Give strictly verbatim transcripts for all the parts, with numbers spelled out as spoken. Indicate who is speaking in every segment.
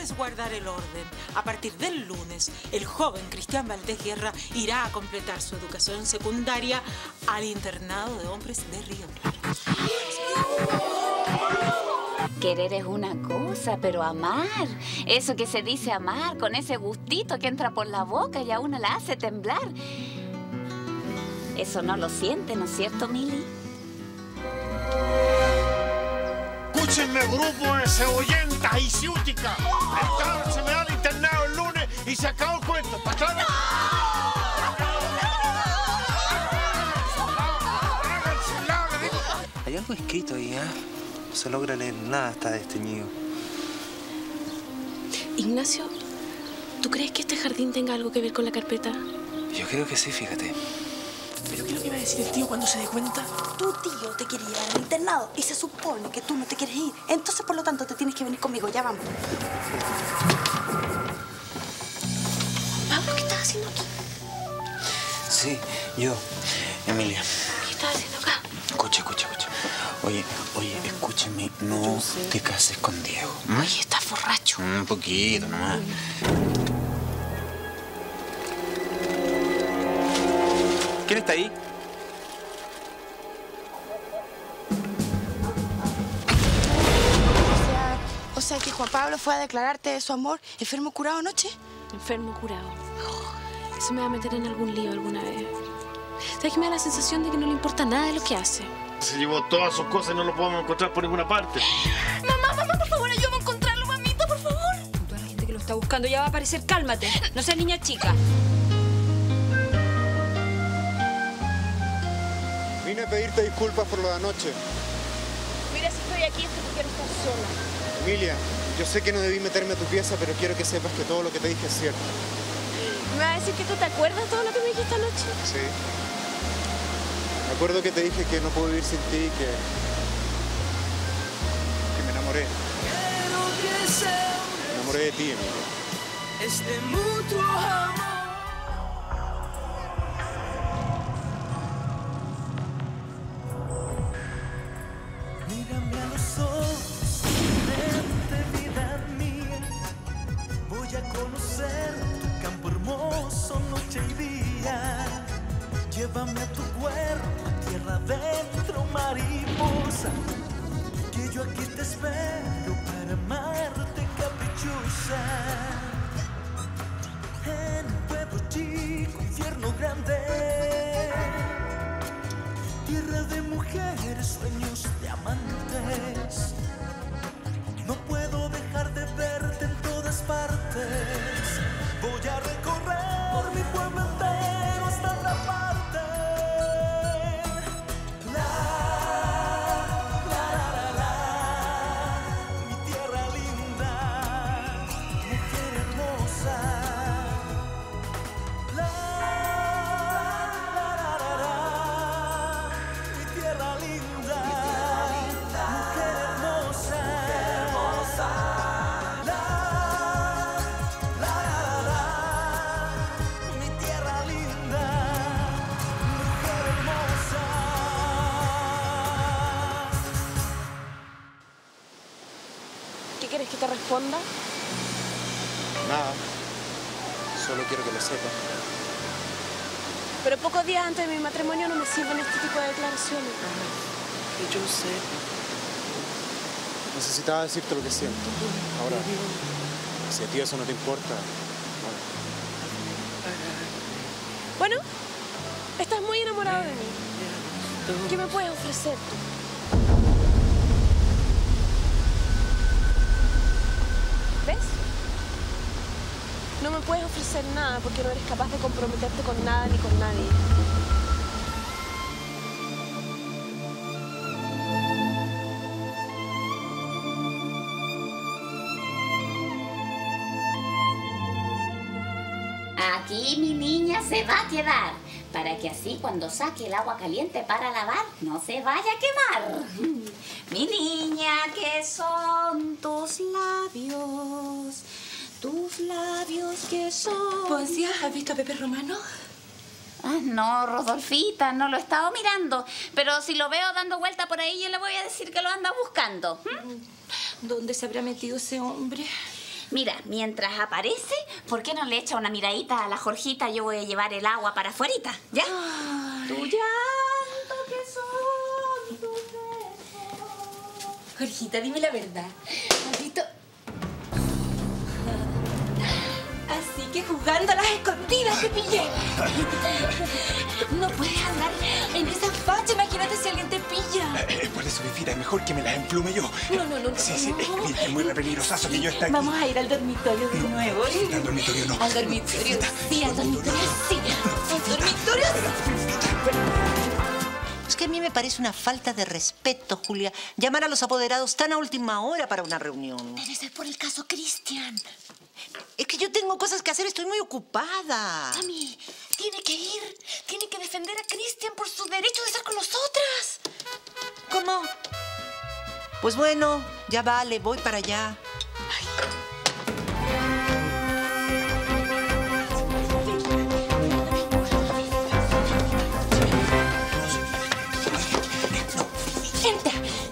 Speaker 1: resguardar el orden. A partir del lunes, el joven Cristian Valdés Guerra irá a completar su educación secundaria al internado de hombres de Río Claro.
Speaker 2: Querer es una cosa, pero amar, eso que se dice amar, con ese gustito que entra por la boca y a uno la hace temblar, eso no lo siente, ¿no es cierto, Mili?
Speaker 3: Escúchenme, grupo de cebollentas y ciúticas. Esta se me da el internado el lunes y se acabó el cuento. ¿Para atrás?
Speaker 4: Hay algo escrito ahí, ¿eh? No se logra leer nada, está desteñido.
Speaker 5: Ignacio, ¿tú crees que este jardín tenga algo que ver con la carpeta?
Speaker 4: Yo creo que sí, fíjate.
Speaker 5: ¿Pero qué es lo que va a decir el tío cuando se dé cuenta?
Speaker 6: Tu tío te quiere llevar al internado y se supone que tú no te quieres ir. Entonces, por lo tanto, te tienes que venir conmigo. Ya vamos.
Speaker 5: Pablo, ¿qué estás haciendo aquí?
Speaker 4: Sí, yo, Emilia.
Speaker 5: ¿Qué estás haciendo acá?
Speaker 4: Escucha, escucha, escucha. Oye, oye, escúchame, no te cases con Diego. ¿Mm?
Speaker 5: Oye, estás borracho.
Speaker 4: Un poquito nomás. ¿Quién está ahí?
Speaker 6: O sea, o sea que Juan Pablo fue a declararte su amor enfermo curado anoche.
Speaker 5: Enfermo curado. Oh, eso me va a meter en algún lío alguna vez. ¿Sabes que me da la sensación de que no le importa nada de lo que hace?
Speaker 3: Se llevó todas sus cosas y no lo podemos encontrar por ninguna parte.
Speaker 5: Mamá, mamá, por favor, ayúdame a encontrarlo, mamita, por favor.
Speaker 7: Toda la gente que lo está buscando ya va a aparecer. Cálmate. No seas niña chica.
Speaker 8: Vine a pedirte disculpas por lo de anoche.
Speaker 5: Mira, si estoy aquí es porque quiero estar sola.
Speaker 8: Emilia, yo sé que no debí meterme a tu pieza, pero quiero que sepas que todo lo que te dije es cierto.
Speaker 5: ¿Me vas a decir que tú te acuerdas de todo lo que me dijiste anoche?
Speaker 8: Sí. Me acuerdo que te dije que no puedo vivir sin ti y que... que me enamoré. Me enamoré de ti, Emilia.
Speaker 9: Este mutuo amor. Mírame a los ojos, vente, vida mía. Voy a conocer tu campo hermoso, noche y día. Llévame a tu cuerpo, tierra adentro, mariposa. Que yo aquí te espero para amarte caprichosa. En un pueblo chico, infierno grande. Tierra de mujeres, sueños de amantes. No puedo dejar de verte en todas partes. Voy a recorrer por mi pueblo entero hasta otra parte. La, la, la, la, la, mi tierra linda, mujer hermosa. La, la, la, la, la, mi tierra linda, mujer hermosa. La, la, la, la, mi tierra linda, mujer hermosa.
Speaker 5: ¿Qué quieres que te responda?
Speaker 8: Nada. Solo quiero que lo sepas.
Speaker 5: Pero pocos días antes de mi matrimonio no me sirven este tipo de declaraciones.
Speaker 6: Que yo sé.
Speaker 8: Necesitaba decirte lo que siento. Ahora, si a ti eso no te importa,
Speaker 5: Bueno, estás muy enamorado de mí. ¿Qué me puedes ofrecer tú? ¿Ves? No me puedes ofrecer nada porque no eres capaz de comprometerte con nada ni con nadie.
Speaker 2: Aquí mi niña se va a quedar, para que así cuando saque el agua caliente para lavar, no se vaya a quemar. Mi niña, ¿qué son tus labios? Tus labios, ¿qué son?
Speaker 6: ¿Poesía? ¿Has visto a Pepe Romano?
Speaker 2: Ah, no, Rodolfita, no lo he estado mirando. Pero si lo veo dando vuelta por ahí, yo le voy a decir que lo anda buscando. ¿Mm?
Speaker 6: ¿Dónde se habrá metido ese hombre?
Speaker 2: Mira, mientras aparece, ¿por qué no le echa una miradita a la Jorgita? Yo voy a llevar el agua para afuerita, ¿ya? Ay. Tu llanto, que son tus besos.
Speaker 7: Jorgita, dime la verdad. ¿Has visto? Así que jugando a las escondidas te pillé. No puedes andar en esa facha. Imagínate si alguien te pilla.
Speaker 4: Eh, por eso, Fifita, es mejor que me las emplume yo.
Speaker 7: No, no, no.
Speaker 4: Sí, sí,
Speaker 7: no.
Speaker 4: es, que es muy peligrosazo que yo esté aquí.
Speaker 7: Vamos a ir al dormitorio de
Speaker 4: no,
Speaker 7: nuevo.
Speaker 4: Fifita, al dormitorio no.
Speaker 7: Al dormitorio sí, al dormitorio sí. Al dormitorio sí.
Speaker 10: Es que a mí me parece una falta de respeto, Julia, llamar a los apoderados tan a última hora para una reunión.
Speaker 6: Debe ser por el caso Cristian.
Speaker 10: Es que yo tengo cosas que hacer, estoy muy ocupada.
Speaker 6: Tami, tiene que ir. Tiene que defender a Cristian por su derecho de estar con nosotras.
Speaker 10: ¿Cómo? Pues bueno, ya vale, voy para allá.
Speaker 7: Entra.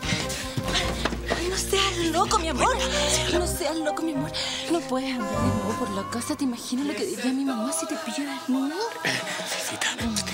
Speaker 7: No seas loco, mi amor. No seas loco, mi amor. No puedes andar de nuevo por la casa. ¿Te imaginas lo que diría mi mamá si te pilla desnudo?
Speaker 4: Fifita, te tengo...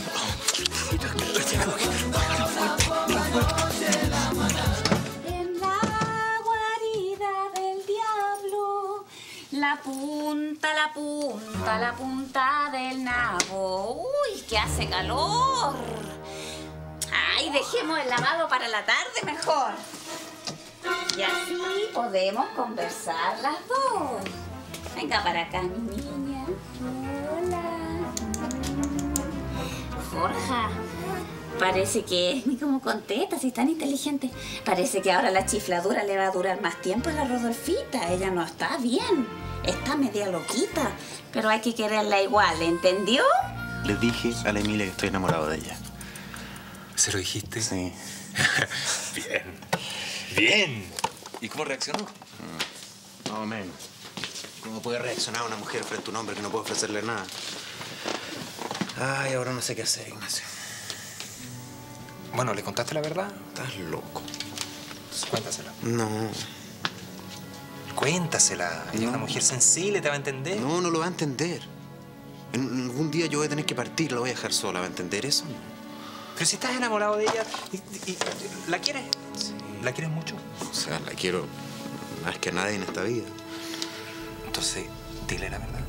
Speaker 2: En la guarida del diablo, la punta, la punta, la punta del nabo. Uy, que hace calor. Ay, dejemos el lavado para la tarde mejor. Y así podemos conversar las dos. Venga para acá, mi niña. Hola. Jorja, parece que... Ni como contesta, si es tan inteligente. Parece que ahora la chifladura le va a durar más tiempo a la Rodolfita. Ella no está bien. Está media loquita. Pero hay que quererla igual, ¿entendió?
Speaker 4: Le dije a la Emilia que estoy enamorado de ella.
Speaker 11: ¿Se lo dijiste?
Speaker 4: Sí.
Speaker 11: Bien. Bien. ¿Y cómo reaccionó?
Speaker 4: Más o menos. ¿Cómo puede reaccionar una mujer frente a un hombre que no puede ofrecerle nada? Ay, ahora no sé qué hacer, Ignacio.
Speaker 11: Bueno, ¿le contaste la verdad?
Speaker 4: Estás loco.
Speaker 11: Cuéntasela.
Speaker 4: No.
Speaker 11: Cuéntasela. Ella es una mujer sensible, te va a entender.
Speaker 4: No, no lo va a entender. En algún día yo voy a tener que partir, la voy a dejar sola. ¿Va a entender eso?
Speaker 11: Pero si estás enamorado de ella, y, y, ¿la quieres?
Speaker 4: Sí.
Speaker 11: ¿La quieres mucho?
Speaker 4: O sea, la quiero más que a nadie en esta vida.
Speaker 11: Entonces, dile la verdad.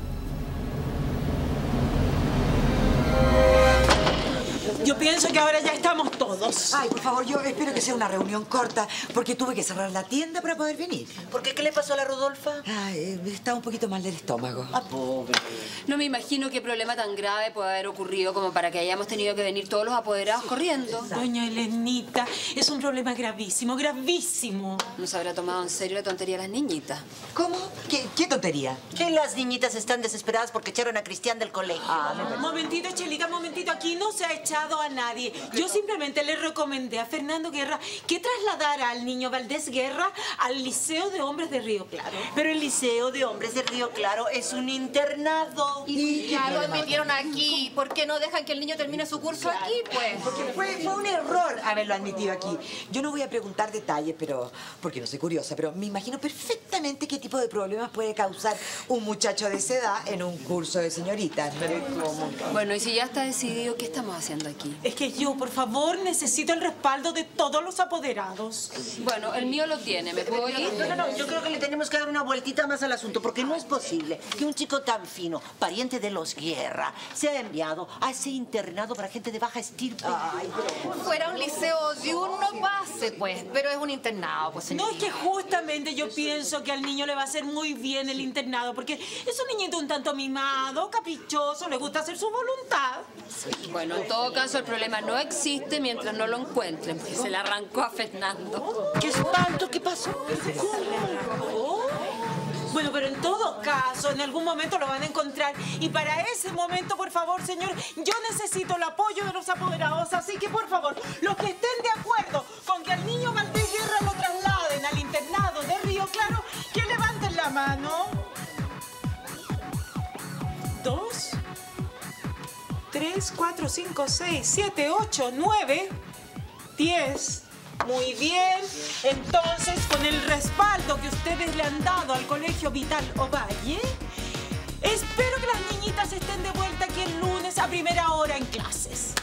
Speaker 1: Yo pienso que ahora ya estamos todos.
Speaker 12: Ay, por favor, yo espero que sea una reunión corta, porque tuve que cerrar la tienda para poder venir.
Speaker 10: ¿Por qué? ¿Qué le pasó a la Rodolfa?
Speaker 12: Ay, está un poquito mal del estómago.
Speaker 10: Ah, pobre.
Speaker 7: No me imagino qué problema tan grave puede haber ocurrido como para que hayamos tenido que venir todos los apoderados corriendo.
Speaker 1: Doña Elenita, es un problema gravísimo, gravísimo.
Speaker 7: No se habrá tomado en serio la tontería de las niñitas.
Speaker 12: ¿Cómo? ¿Qué, qué tontería?
Speaker 10: Que las niñitas están desesperadas porque echaron a Cristian del colegio.
Speaker 12: Ah, me parece.
Speaker 1: Momentito, Chelita, momentito. Aquí no se ha echado a nadie. Yo simplemente le recomendé a Fernando Guerra que trasladara al niño Valdés Guerra al Liceo de Hombres de Río Claro.
Speaker 10: Pero el Liceo de Hombres de Río Claro es un internado.
Speaker 6: Y ya lo admitieron aquí. ¿Por qué no dejan que el niño termine su curso aquí, pues?
Speaker 12: Porque fue, fue un error haberlo admitido aquí. Yo no voy a preguntar detalles, pero porque no soy curiosa, pero me imagino perfectamente qué tipo de problemas puede causar un muchacho de esa edad en un curso de señoritas, ¿no? ¿Cómo?
Speaker 7: Bueno, y si ya está decidido, ¿qué estamos haciendo aquí?
Speaker 1: Es que yo, por favor, necesito el respaldo de todos los apoderados.
Speaker 7: Bueno, el mío lo tiene. ¿Me puedo ir?
Speaker 10: No, no, no, yo creo que le tenemos que dar una vueltita más al asunto, porque no es posible que un chico tan fino, pariente de los Guerra, sea enviado a ese internado para gente de baja estirpe.
Speaker 12: Ay, pero...
Speaker 6: Fuera un liceo diurno base, pues, pero es un internado, pues,
Speaker 1: No, es
Speaker 6: señorita.
Speaker 1: que justamente yo pienso que al niño le va a hacer muy bien el internado, porque es un niñito un tanto mimado, caprichoso, le gusta hacer su voluntad.
Speaker 7: Bueno, en todo caso, el problema no existe mientras no lo encuentren, porque se le arrancó a Fernando.
Speaker 10: ¡Qué espanto! ¿Qué pasó?
Speaker 1: ¿Cómo? Bueno, pero en todo caso, en algún momento lo van a encontrar. Y para ese momento, por favor, señor, yo necesito el apoyo de los apoderados. Así que, por favor, los que estén de acuerdo con que al niño Valdés Guerra lo trasladen al internado de Río Claro, que levanten la mano. Dos, tres, cuatro, cinco, seis, siete, ocho, nueve, diez. Muy bien. Entonces, con el respaldo que ustedes le han dado al Colegio Vital Ovalle, espero que las niñitas estén de vuelta aquí el lunes a primera hora en clases.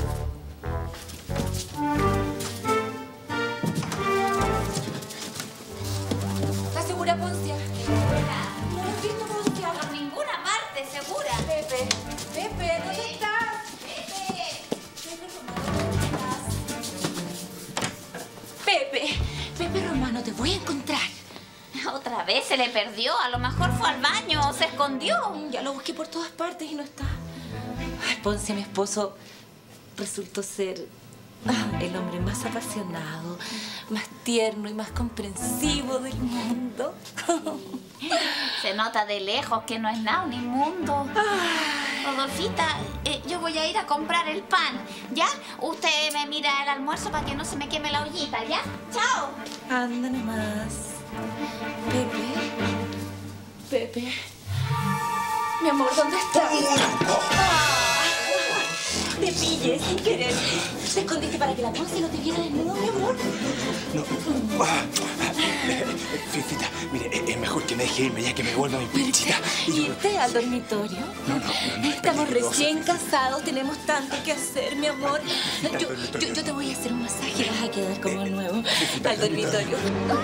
Speaker 7: ¿Estás segura, Poncia?
Speaker 2: Segura.
Speaker 7: No lo he visto, Poncia.
Speaker 2: Por ninguna parte, segura.
Speaker 7: Pepe, Pepe, ¿dónde estás?
Speaker 2: Pepe.
Speaker 7: Pepe Romano, ¿dónde estás? Pepe, Pepe Romano, te voy a encontrar.
Speaker 2: Otra vez se le perdió. A lo mejor fue al baño o se escondió.
Speaker 7: Ya lo busqué por todas partes y no está. Ay, Poncia, mi esposo, resultó ser ah, el hombre más apasionado, más tierno y más comprensivo del mundo.
Speaker 2: Se nota de lejos que no es nada, un inmundo. Rodolfita, eh, yo voy a ir a comprar el pan, ¿ya? Usted me mira el almuerzo para que no se me queme la ollita, ¿ya? ¡Chao!
Speaker 7: Anda nomás. Pepe. Pepe. Mi amor, ¿dónde estás? Ah, te pillé sin querer. Te escondiste para que la Ponce no te viera desnudo, mi amor.
Speaker 4: No. Ah, Fifita, mire, es mejor que me deje irme ya que me vuelva mi pinchita.
Speaker 7: ¿Irte al dormitorio?
Speaker 4: No, no, no, no.
Speaker 7: Estamos recién casados, tenemos tanto que hacer, mi amor. Yo, yo, yo te voy a hacer un masaje, vas a quedar como nuevo. Al dormitorio.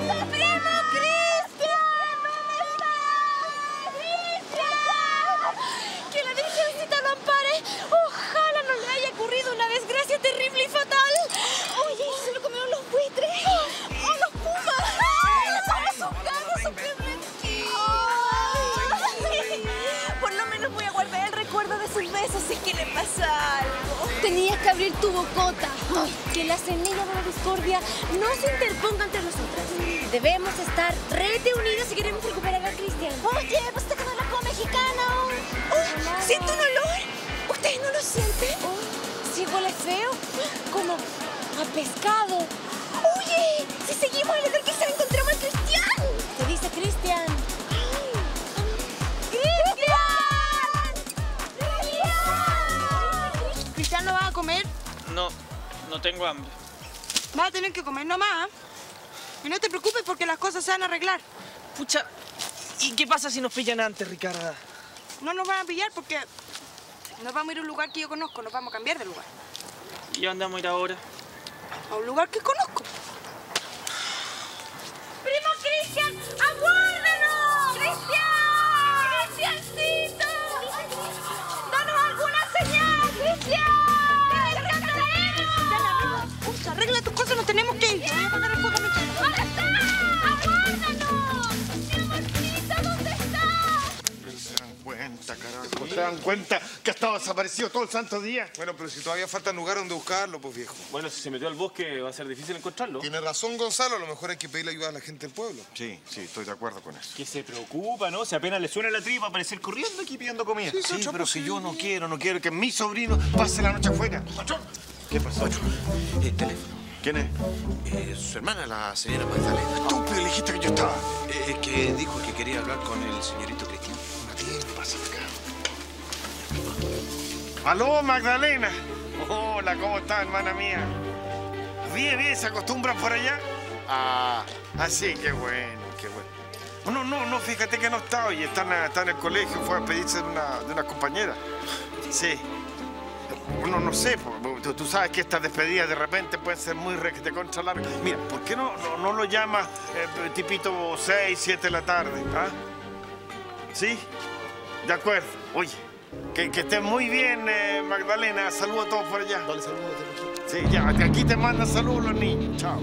Speaker 5: ¡Que la Virgencita lo ampare! ¡Ojalá no le haya ocurrido una desgracia terrible y fatal! ¡Oye, se lo comieron los buitres! ¡Oh, los pumas! ¡Ah, esos gatos son tremendos! Por lo menos voy a guardar el recuerdo de sus besos si es que le pasa algo. Tenías que abrir tu bocota. Que la semilla de la discordia no se interponga entre nosotras. Debemos estar rete unidos si queremos recuperar a Cristian. Oye, pues te quedó loco mexicana. Oh, siento un olor. ¿Ustedes no lo sienten? Oh, sí, huele feo. Como a pescado. Oye, si seguimos el olor quizá encontramos a Cristian. ¿Qué dice Cristian? ¡Cristian!
Speaker 6: ¿Cristian no va a comer?
Speaker 11: No, no tengo hambre.
Speaker 6: Vas a tener que comer nomás. Y no te preocupes porque las cosas se van a arreglar.
Speaker 11: Pucha, ¿y qué pasa si nos pillan antes, Ricarda?
Speaker 6: No nos van a pillar porque nos vamos a ir a un lugar que yo conozco. Nos vamos a cambiar de lugar.
Speaker 11: ¿Y a dónde vamos a ir ahora?
Speaker 6: A un lugar que conozco.
Speaker 5: ¡Primo Cristian! ¡Aguárdanos! ¡Cristian! ¡Cristiancito! ¡Danos alguna señal, Cristian! ¡Cristian, te leemos!
Speaker 6: Usa, arregla tus cosas, nos tenemos que ir. Voy a apagar el fuego mientras tanto.
Speaker 5: ¿Dónde está? ¡Aguárdanos! ¡Mi amorcito, ¿dónde está?
Speaker 3: Se dan cuenta, carajo. ¿Se dan cuenta que ha estado desaparecido todo el santo día?
Speaker 13: Bueno, pero si todavía falta lugar donde buscarlo, pues viejo.
Speaker 14: Bueno, si se metió al bosque va a ser difícil encontrarlo.
Speaker 13: Tiene razón Gonzalo, a lo mejor hay que pedirle ayuda a la gente del pueblo.
Speaker 3: Sí, sí, estoy de acuerdo con eso.
Speaker 14: Que se preocupa, ¿no? Si apenas le suena la tripa, aparecer corriendo aquí pidiendo comida.
Speaker 3: Sí, sí, pero si yo no quiero, no quiero que mi sobrino pase la noche afuera. ¿Qué pasó?
Speaker 15: El teléfono.
Speaker 3: ¿Quién es?
Speaker 15: Eh, su hermana, la señora Magdalena.
Speaker 3: Estúpido, le dijiste que yo estaba.
Speaker 15: Eh, que dijo que quería hablar con el señorito Cristian.
Speaker 3: ¿Qué pasa acá? ¡Aló, Magdalena! Hola, ¿cómo está, hermana mía? Bien, bien, ¿se acostumbran por allá? Ah, así, qué bueno, qué bueno. No, no, no, fíjate que no está hoy, está en, está en el colegio, fue a pedirse de una, de una compañera. Sí. Uno no sé, tú, tú sabes que estas despedidas de repente pueden ser muy requete contra largas. Mira, ¿por qué no, no, no lo llamas eh, tipito seis, siete de la tarde? ¿Ah? ¿Sí? De acuerdo. Oye, que, que estés muy bien, eh, Magdalena. Saludos a todos por allá. Dale saludos. Sí, ya, aquí te mandan saludos los niños. Chao.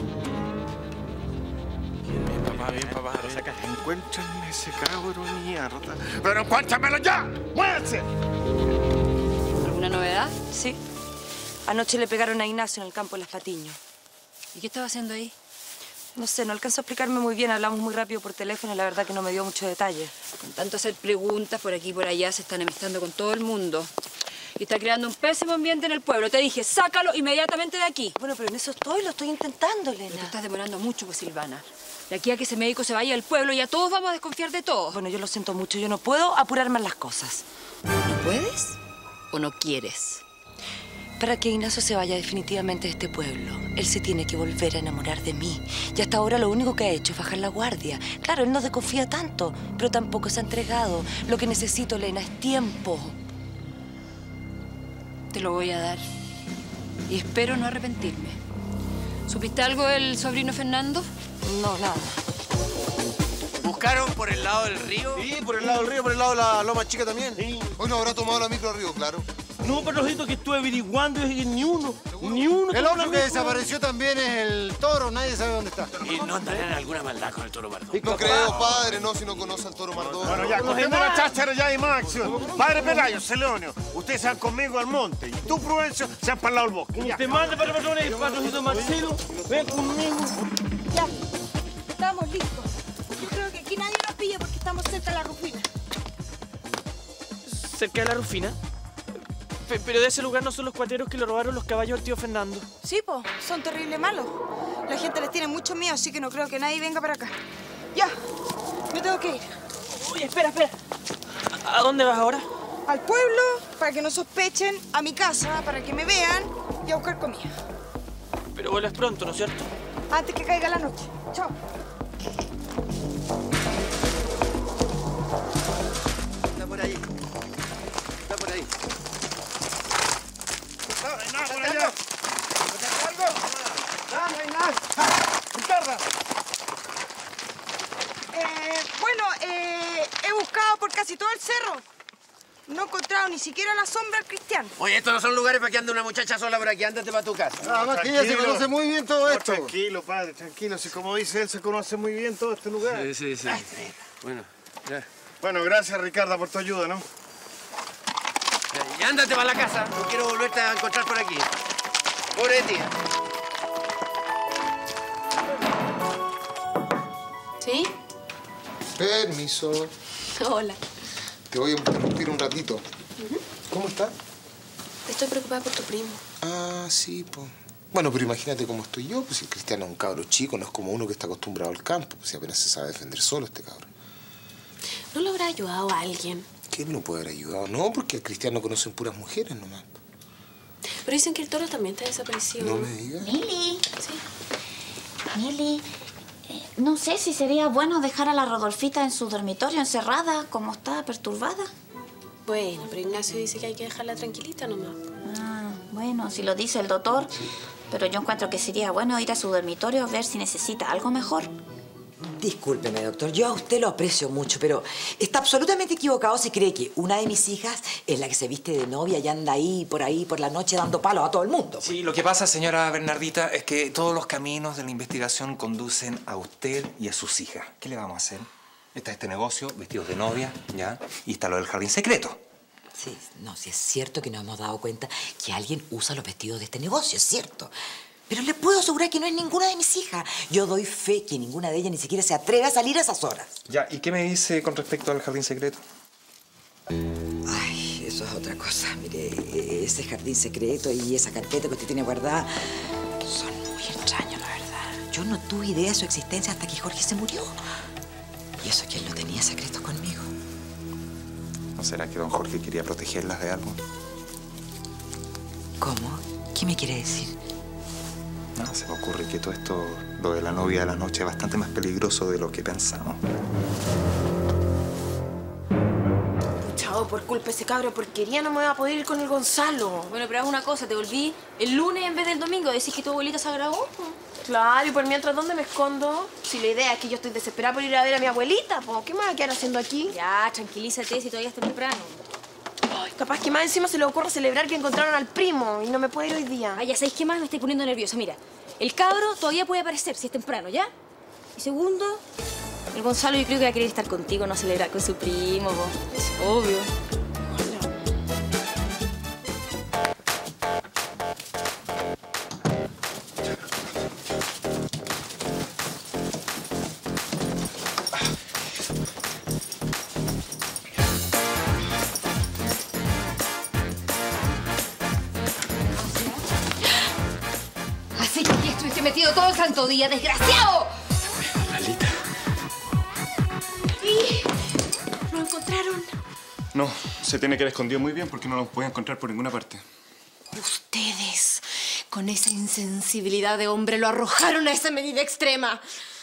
Speaker 15: Bien, papá, bien, papá.
Speaker 3: Encuéntrenme ese cabro de mierda. ¡Pero encuéntramelo ya! ¡Muévanse!
Speaker 6: ¿Alguna novedad? Sí. Anoche le pegaron a Ignacio en el campo de Las Patiños.
Speaker 7: ¿Y qué estaba haciendo ahí?
Speaker 6: No sé, no alcanzó a explicarme muy bien. Hablamos muy rápido por teléfono y la verdad que no me dio mucho detalle.
Speaker 7: Con tanto hacer preguntas por aquí y por allá se están amistando con todo el mundo. Y está creando un pésimo ambiente en el pueblo. Te dije, sácalo inmediatamente de aquí.
Speaker 6: Bueno, pero en eso estoy, lo estoy intentando, Elena.
Speaker 7: Pero te estás demorando mucho, pues, Silvana. De aquí a que ese médico se vaya del pueblo, ya todos vamos a desconfiar de todo.
Speaker 6: Bueno, yo lo siento mucho. Yo no puedo apurarme en las cosas.
Speaker 7: ¿No puedes o no quieres?
Speaker 16: Para que Ignacio se vaya definitivamente de este pueblo, él se tiene que volver a enamorar de mí. Y hasta ahora lo único que ha hecho es bajar la guardia. Claro, él no desconfía tanto, pero tampoco se ha entregado. Lo que necesito, Elena, es tiempo.
Speaker 17: Te lo voy a dar. Y espero no arrepentirme. ¿Supiste algo del sobrino Fernando?
Speaker 16: No, nada.
Speaker 18: ¿Buscaron por el lado del río?
Speaker 19: Sí, por el lado del río, por el lado de la loma chica también. Sí.
Speaker 13: Hoy no habrá tomado la micro al río, claro.
Speaker 19: No, pero ojito que estuve averiguando y ni uno, ni uno.
Speaker 8: El otro que desapareció también es el toro, nadie sabe dónde está.
Speaker 18: ¿Y no andarán alguna maldad con el toro Mardón?
Speaker 13: No creo, padre, no, si no conoce al toro Mardón.
Speaker 3: Bueno, ya, cogiendo la cháchara ya hay más acción. Padre Pelayo, Celonio, ustedes se van conmigo al monte. Y tú, Prudencio, se van para el lado del bosque.
Speaker 19: Como te mande para patrones y patroncito Marcelo, ven conmigo.
Speaker 5: Ya, estamos listos. Yo creo que aquí nadie nos pilla porque estamos cerca de la Rufina.
Speaker 20: ¿Cerca de la Rufina? Pe- pero de ese lugar no son los cuateros que le robaron los caballos al tío Fernando.
Speaker 5: Sí, po, son terribles malos. La gente les tiene mucho miedo, así que no creo que nadie venga para acá. Ya, me tengo que ir.
Speaker 20: Uy, espera, espera. ¿A dónde vas ahora?
Speaker 5: Al pueblo, para que no sospechen, a mi casa, para que me vean y a buscar comida.
Speaker 20: Pero vuelves pronto, ¿no es cierto?
Speaker 5: Antes que caiga la noche. Chao.
Speaker 18: Está por ahí. Está por ahí.
Speaker 3: ¡No, por allá!
Speaker 19: algo? ¡Dame, Ricardo!
Speaker 5: Eh, bueno, eh, he buscado por casi todo el cerro. No he encontrado ni siquiera la sombra del Cristiano.
Speaker 18: Oye, estos no son lugares para que ande una muchacha sola por aquí. Ándate para tu casa.
Speaker 8: Nada más que ella se conoce muy bien todo esto.
Speaker 3: Tranquilo, padre, tranquilo. Si como dice él, se conoce muy bien todo este lugar.
Speaker 18: Sí, sí, sí. Bueno, ya.
Speaker 3: Bueno, gracias, Ricardo, por tu ayuda, ¿no?
Speaker 18: Y ándate para la casa. No quiero volverte a encontrar por aquí. Pobre tía.
Speaker 6: ¿Sí?
Speaker 13: Permiso.
Speaker 6: Hola.
Speaker 13: Te voy a interrumpir un ratito. ¿Cómo está?
Speaker 6: Estoy preocupada por tu primo.
Speaker 13: Ah, sí, pues. Bueno, pero imagínate cómo estoy yo. Pues si el Cristiano es un cabro chico, no es como uno que está acostumbrado al campo. Pues si apenas se sabe defender solo este cabro.
Speaker 6: ¿No lo habrá ayudado a alguien?
Speaker 13: ¿Quién no puede haber ayudado? No, porque el Cristiano conoce puras mujeres nomás.
Speaker 6: Pero dicen que el toro también está desaparecido.
Speaker 13: No me digas.
Speaker 2: Mili.
Speaker 6: Sí.
Speaker 2: Mili, eh, no sé si sería bueno dejar a la Rodolfita en su dormitorio encerrada, como está perturbada.
Speaker 6: Bueno, pero Ignacio dice que hay que dejarla tranquilita nomás.
Speaker 2: Ah, bueno, si lo dice el doctor. Pero yo encuentro que sería bueno ir a su dormitorio a ver si necesita algo mejor.
Speaker 12: Discúlpeme, doctor, yo a usted lo aprecio mucho, pero está absolutamente equivocado si cree que una de mis hijas es la que se viste de novia y anda ahí, por ahí, por la noche dando palos a todo el mundo.
Speaker 11: Sí, lo que pasa, señora Bernardita, es que todos los caminos de la investigación conducen a usted y a sus hijas. ¿Qué le vamos a hacer? Está este negocio, vestidos de novia, ¿ya? Y está lo del jardín secreto.
Speaker 12: Sí, no, sí es cierto que nos hemos dado cuenta que alguien usa los vestidos de este negocio, es cierto. Pero le puedo asegurar que no es ninguna de mis hijas. Yo doy fe que ninguna de ellas ni siquiera se atreve a salir a esas horas.
Speaker 11: Ya, ¿y qué me dice con respecto al jardín secreto?
Speaker 12: Ay, eso es otra cosa. Mire, ese jardín secreto y esa carpeta que usted tiene guardada son muy extraños, la verdad. Yo no tuve idea de su existencia hasta que Jorge se murió. Y eso que él no tenía secretos conmigo.
Speaker 11: ¿No será que don Jorge quería protegerlas de algo?
Speaker 12: ¿Cómo? ¿Qué me quiere decir?
Speaker 11: No, se me ocurre que todo esto, lo de la novia de la noche, es bastante más peligroso de lo que pensamos.
Speaker 6: Chao, por culpa de ese cabro de porquería no me voy a poder ir con el Gonzalo. Bueno, pero haz una cosa, te volví el lunes en vez del domingo. ¿Decís que tu abuelita se agravó? Claro, y por mientras, ¿dónde me escondo? Si la idea es que yo estoy desesperada por ir a ver a mi abuelita, po. ¿Qué me va a quedar haciendo aquí? Ya, tranquilízate si todavía está temprano. Ay, capaz que más encima se le ocurre celebrar que encontraron al primo y no me puedo ir hoy día. Ay, ya sabéis qué más, me estoy poniendo nerviosa. Mira, el cabro todavía puede aparecer si es temprano, ¿ya? Y segundo, el Gonzalo yo creo que va a querer estar contigo, no celebrar con su primo, po. Es obvio.
Speaker 17: Así que aquí estuviste metido todo el santo día, desgraciado.
Speaker 11: Lalita.
Speaker 6: ¿Y lo encontraron?
Speaker 11: No, se tiene que haber escondido muy bien porque no lo puede encontrar por ninguna parte.
Speaker 6: Ustedes, con esa insensibilidad de hombre, lo arrojaron a esa medida extrema.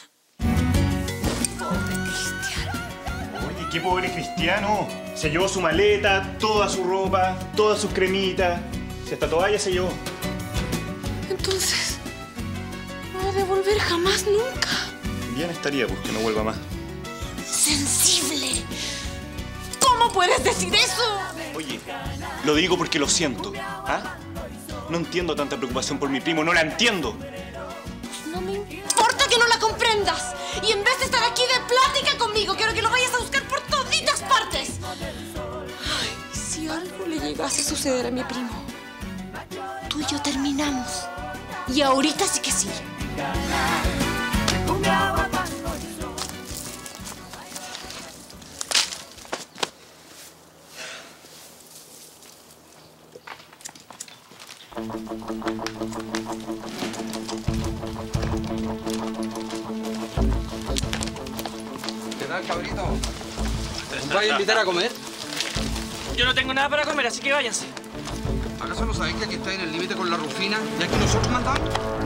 Speaker 14: Oye, qué pobre Cristiano. Se llevó su maleta, toda su ropa, todas sus cremitas. Si hasta toalla se llevó.
Speaker 6: Entonces, no va a devolver jamás, nunca.
Speaker 14: Bien estaría, pues, que no vuelva más.
Speaker 6: ¡Sensible! ¿Cómo puedes decir eso?
Speaker 14: Oye, lo digo porque lo siento. ¿Ah? No entiendo tanta preocupación por mi primo, no la entiendo.
Speaker 6: No me importa que no la comprendas. Y en vez de estar aquí de plática conmigo, quiero que lo vayas a buscar por toditas partes. Ay, si algo le llegase a suceder a mi primo, tú y yo terminamos. Y ahorita sí que sí.
Speaker 18: ¿Qué tal, cabrito? ¿Nos vais a invitar a comer?
Speaker 20: Yo no tengo nada para comer, así que váyanse.
Speaker 18: ¿Acaso no sabéis que aquí estáis en el límite con la Rufina y aquí nosotros mandamos?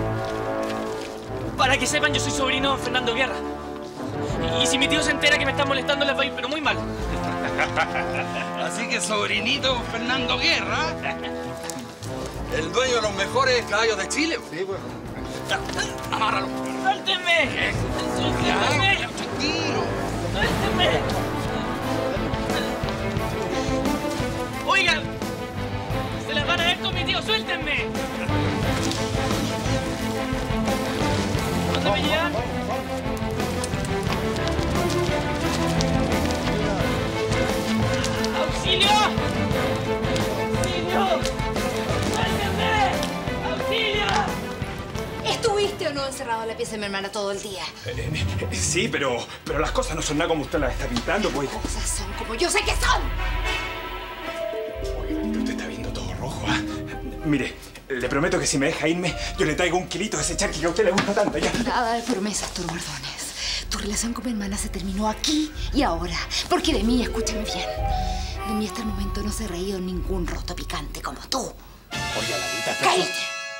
Speaker 20: Para que sepan, yo soy sobrino de Fernando Guerra. Y, y si mi tío se entera que me están molestando, les va a ir, pero muy mal.
Speaker 18: Así que sobrinito Fernando Guerra, el dueño de los mejores caballos de Chile. Sí, pues. Amárralo.
Speaker 20: ¡Suéltenme! ¡Suéltenme!
Speaker 18: Tranquilo.
Speaker 20: ¡Suéltenme! Oigan, se las van a ver con mi tío, suéltenme. ¿Dónde me llevan? ¡Auxilio! ¡Auxilio! ¡Suéltenme! ¡Auxilio!
Speaker 6: ¿Estuviste o no encerrado en la pieza de mi hermana todo el día?
Speaker 4: Eh, eh, sí, pero, pero las cosas no son nada como usted las está pintando, pues.
Speaker 6: Las cosas son como yo sé que son.
Speaker 4: Usted está viendo todo rojo, ¿ah? Mire, le prometo que si me deja irme, yo le traigo un kilito de ese charqui que a usted le gusta tanto, ya.
Speaker 6: Nada de promesas, Arturo Mardones. Tu relación con mi hermana se terminó aquí y ahora. Porque de mí, escúchame bien, de mí hasta el momento no se ha reído ningún roto picante como tú.
Speaker 4: Oye, Lalita,
Speaker 6: ¡cállate!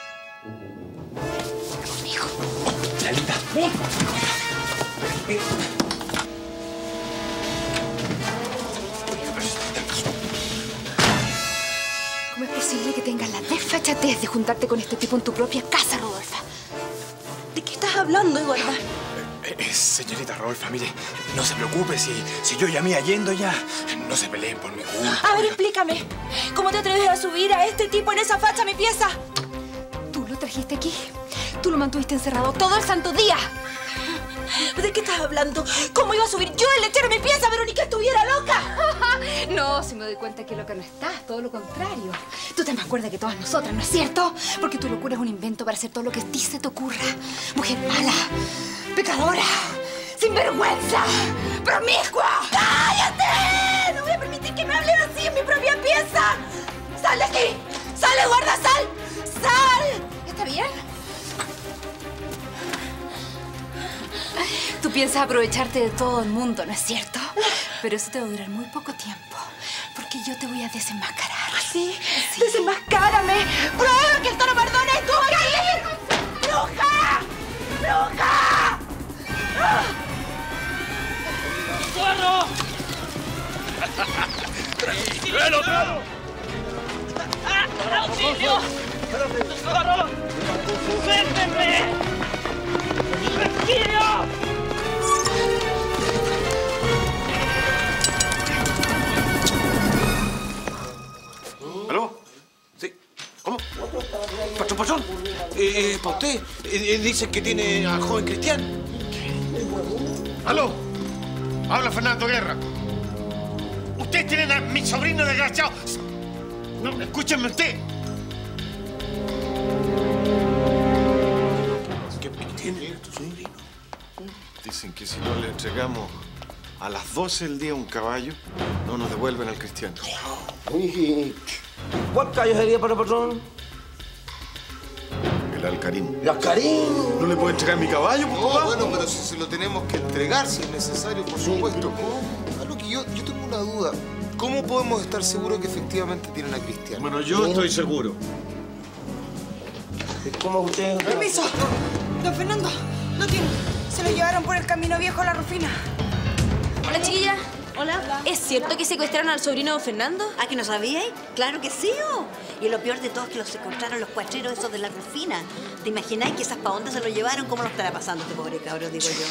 Speaker 4: Conmigo. Lalita, ven. Eh.
Speaker 6: ¿Cómo es posible que tengas la desfachatez de juntarte con este tipo en tu propia casa, Rodolfa? ¿De qué estás hablando, Eduarda?
Speaker 4: Eh, eh, señorita Rodolfa, mire, no se preocupe si, si yo ya me yendo ya. No se peleen por mi culpa.
Speaker 5: A ver, explícame. ¿Cómo te atreves a subir a este tipo en esa facha a mi pieza?
Speaker 6: Tú lo trajiste aquí. Tú lo mantuviste encerrado todo el santo día.
Speaker 5: ¿De qué estás hablando? ¿Cómo iba a subir yo el lechero a mi pieza, Verónica? ¿Estuviera loca?
Speaker 6: No, si me doy cuenta que loca no estás, todo lo contrario. Tú te más acuerdas que todas nosotras, ¿no es cierto? Porque tu locura es un invento para hacer todo lo que a ti se te ocurra. Mujer mala, pecadora, sinvergüenza, promiscua.
Speaker 5: ¡Cállate! No voy a permitir que me hablen así en mi propia pieza. ¡Sal de aquí! ¡Sal, Eduarda, sal! ¡Sal!
Speaker 6: ¿Está bien? Tú piensas aprovecharte de todo el mundo, ¿no es cierto? Pero eso te va a durar muy poco tiempo, porque yo te voy a desenmascarar.
Speaker 5: ¿Sí? sí. ¡Desenmascárame! ¡Prueba que el Toro Mardones estuvo aquí! ¡Bruja! ¡Bruja!
Speaker 20: ¡Corro! ¡Tráelo, tráelo! ¡Auxilio! ¡Corro! ¡Suéltenme! ¡Auxilio!
Speaker 15: ¿Aló? Sí. ¿Cómo? Patrón, patrón. Eh, eh, para usted. Eh, eh, dicen que tiene al joven Cristian.
Speaker 3: ¿Aló? Habla Fernando Guerra. Ustedes tienen a mi sobrino desgraciado. No, escúchenme usted.
Speaker 15: ¿Qué tiene tu sobrino?
Speaker 3: Dicen que si no le entregamos a las doce del día un caballo, no nos devuelven al Cristiano.
Speaker 19: ¿Cuál caballo sería para patrón?
Speaker 3: El Alcarín.
Speaker 19: ¿El Alcarín?
Speaker 3: ¿No le puedo entregar mi caballo,
Speaker 13: No,
Speaker 3: papá?
Speaker 13: bueno, pero si se lo tenemos que entregar, si es necesario, por supuesto. Algo que yo, yo tengo una duda. ¿Cómo podemos estar seguros que efectivamente tienen a Cristian?
Speaker 3: Bueno, yo estoy seguro.
Speaker 19: ¿Cómo usted?
Speaker 21: Permiso. Don Fernando, no tiene. Se lo llevaron por el camino viejo a la Rufina.
Speaker 5: Hola, chiquilla. Hola. ¿Es cierto que secuestraron al sobrino de Fernando?
Speaker 22: ¿Ah, que no sabíais? Claro que sí, oh. Y lo peor de todo es que los secuestraron los cuatreros esos de la Rufina. ¿Te imagináis que esas pa' dónde se lo llevaron? ¿Cómo lo estará pasando este pobre cabrón, digo yo?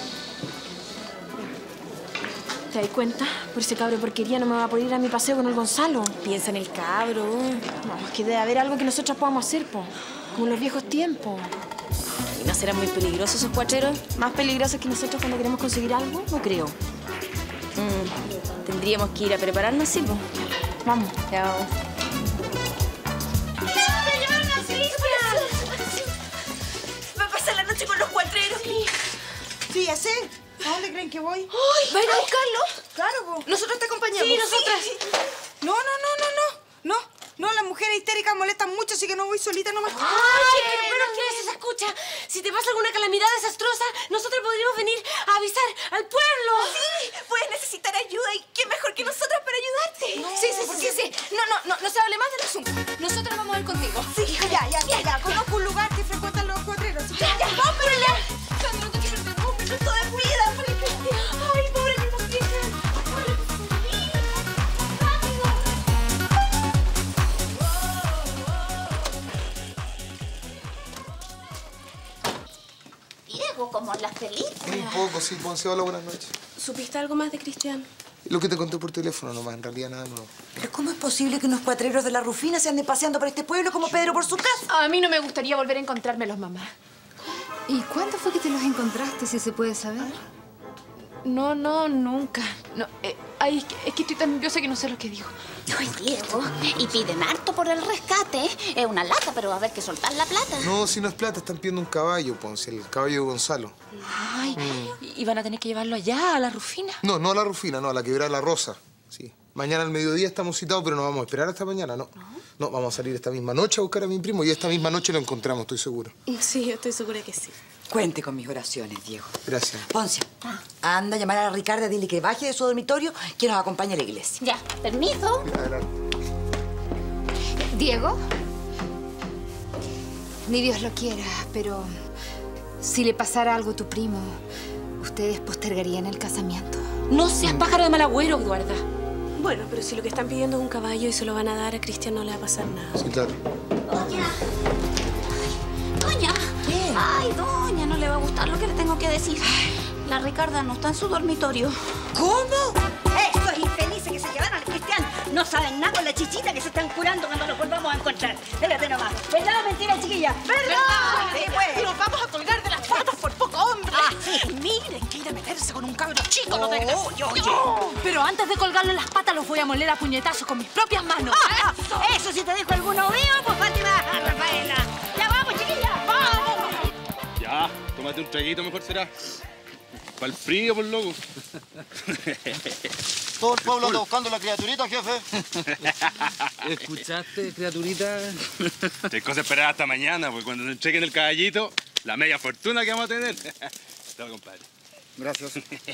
Speaker 6: ¿Te das cuenta? Por ese cabro de porquería no me va a poder ir a mi paseo con el Gonzalo. Piensa en el cabro. No, es que debe haber algo que nosotros podamos hacer, po. Como en los viejos tiempos. ¿Y no serán muy peligrosos esos cuacheros? ¿Más peligrosos que nosotros cuando queremos conseguir algo? No creo. Mm, tendríamos que ir a prepararnos, sí, po. Vamos. Chao.
Speaker 5: ¡Me llevaron a Va a pasar la noche con los cuatreros.
Speaker 21: Sí, ya sé. ¿A dónde creen que voy?
Speaker 5: ¡Ay! ¿Va a ir a buscarlo?
Speaker 21: Claro, po.
Speaker 5: ¿Nosotros te acompañamos?
Speaker 21: Sí, nosotras. No, no, no, no, no. No, no, las mujeres histéricas molestan mucho, así que no voy solita nomás.
Speaker 5: ¡Ay, pero, pero que eso se escucha! Si te pasa alguna calamidad desastrosa, nosotros podríamos venir a avisar al pueblo.
Speaker 21: Sí, puedes necesitar ayuda y qué mejor que nosotras para ayudarte.
Speaker 5: No, sí, sí, sí, sí, sí. No, no, no, no se hable más del asunto. Nosotros vamos a ir contigo.
Speaker 21: Sí, ya, ya, ya, ya. Conozco un lugar que frecuentan los cuatreros.
Speaker 5: Ya, ya, vamos, pero ya. Sandra, no te quiero perder un minuto de vida, por el Cristian. Ay, pobre mi Cristian.
Speaker 2: Diego, como en las películas.
Speaker 13: Un poco, sí, Ponce. Hola, buenas noches.
Speaker 6: ¿Supiste algo más de Cristian?
Speaker 13: Lo que te conté por teléfono nomás, en realidad nada nuevo.
Speaker 12: ¿Pero cómo es posible que unos cuatreros de la Rufina se anden paseando por este pueblo como Pedro por su casa?
Speaker 17: A mí no me gustaría volver a encontrármelos, mamá. ¿Y cuándo fue que te los encontraste, si se puede saber?
Speaker 6: No, no, nunca. No, eh, ay, es que, es que estoy tan nerviosa que no sé lo que digo.
Speaker 2: Ay, Diego, y piden harto por el rescate. Es una lata, pero va a haber que soltar la plata.
Speaker 13: No, si no es plata, están pidiendo un caballo, Ponce, el caballo de Gonzalo.
Speaker 16: Ay,
Speaker 13: Mm.
Speaker 16: ¿y van a tener que llevarlo allá, a la Rufina?
Speaker 13: No, no a la Rufina, no, a la quebrada La Rosa. Sí. Mañana al mediodía estamos citados, pero no vamos a esperar hasta mañana, ¿no? No, vamos a salir esta misma noche a buscar a mi primo y esta misma noche lo encontramos, estoy seguro.
Speaker 6: Sí, yo estoy segura que sí.
Speaker 12: Cuente con mis oraciones, Diego.
Speaker 13: Gracias.
Speaker 12: Ponce, anda a llamar a la Ricarda, dile que baje de su dormitorio, que nos acompañe a la iglesia.
Speaker 2: Ya, permiso.
Speaker 17: Diego, ni Dios lo quiera, pero si le pasara algo a tu primo, ustedes postergarían el casamiento.
Speaker 6: No seas pájaro de mal agüero, Eduarda. Bueno, pero si lo que están pidiendo es un caballo y se lo van a dar a Cristian, no le va a pasar nada.
Speaker 13: Sí, claro.
Speaker 2: Doña. Doña. ¿Qué? Ay, doña, no le va a gustar lo que le tengo que decir. La Ricarda no está en su dormitorio.
Speaker 22: ¿Cómo? Estos infelices que se llevaron al Cristian no saben nada con la chichita que se están curando cuando los volvamos a encontrar. Débate nomás. ¿Verdad o mentira, chiquilla? ¿Verdad? Sí, pues.
Speaker 1: Nos vamos a colgar de las patas por poco, hombre.
Speaker 22: Ah, sí.
Speaker 1: Miren, que ir a meterse con un cabro chico, no te
Speaker 22: Oh, oye, oye.
Speaker 5: Pero antes de colgarle las patas los voy a moler a puñetazos con mis propias manos.
Speaker 22: Ah, ah, eso si te dijo alguno mío, pues Fátima, Rafaela. Ya vamos, chiquilla, vamos.
Speaker 18: Ya, tómate un traguito mejor será. Para el frío, por loco.
Speaker 23: Todo el pueblo está buscando la criaturita, jefe.
Speaker 18: ¿Escuchaste, criaturita? Tienes cosa esperar hasta mañana, porque cuando se entreguen el caballito, la media fortuna que vamos a tener. Todo, compadre.
Speaker 23: Gracias.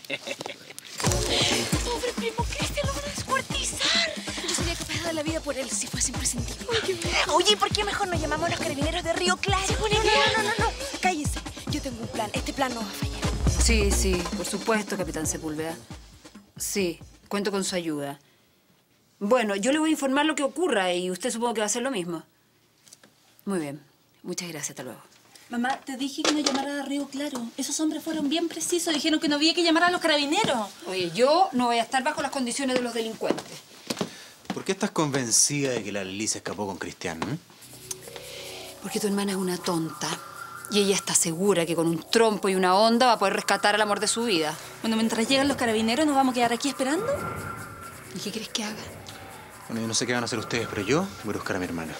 Speaker 5: Pobre primo Cristian, lo van a descuartizar. Yo sería capaz de dar la vida por él si fuese imprescindible.
Speaker 6: Oye, ¿por qué mejor nos llamamos a los carabineros de Río Claro?
Speaker 5: Sí, buena
Speaker 6: no,
Speaker 5: idea.
Speaker 6: no, no, no, no. Cállese. Yo tengo un plan. Este plan no va a fallar.
Speaker 17: Sí, sí, por supuesto, capitán Sepúlveda. Sí, cuento con su ayuda. Bueno, yo le voy a informar lo que ocurra y usted supongo que va a hacer lo mismo. Muy bien. Muchas gracias. Hasta luego.
Speaker 7: Mamá, te dije que no llamara a Río Claro. Esos hombres fueron bien precisos. Dijeron que no había que llamar a los carabineros.
Speaker 17: Oye, yo no voy a estar bajo las condiciones de los delincuentes.
Speaker 4: ¿Por qué estás convencida de que la Lili se escapó con Cristian? ¿eh?
Speaker 17: Porque tu hermana es una tonta. Y ella está segura que con un trompo y una onda va a poder rescatar al amor de su vida.
Speaker 7: Bueno, mientras llegan los carabineros, ¿nos vamos a quedar aquí esperando?
Speaker 17: ¿Y qué quieres que haga?
Speaker 4: Bueno, yo no sé qué van a hacer ustedes, pero yo voy a buscar a mi hermana.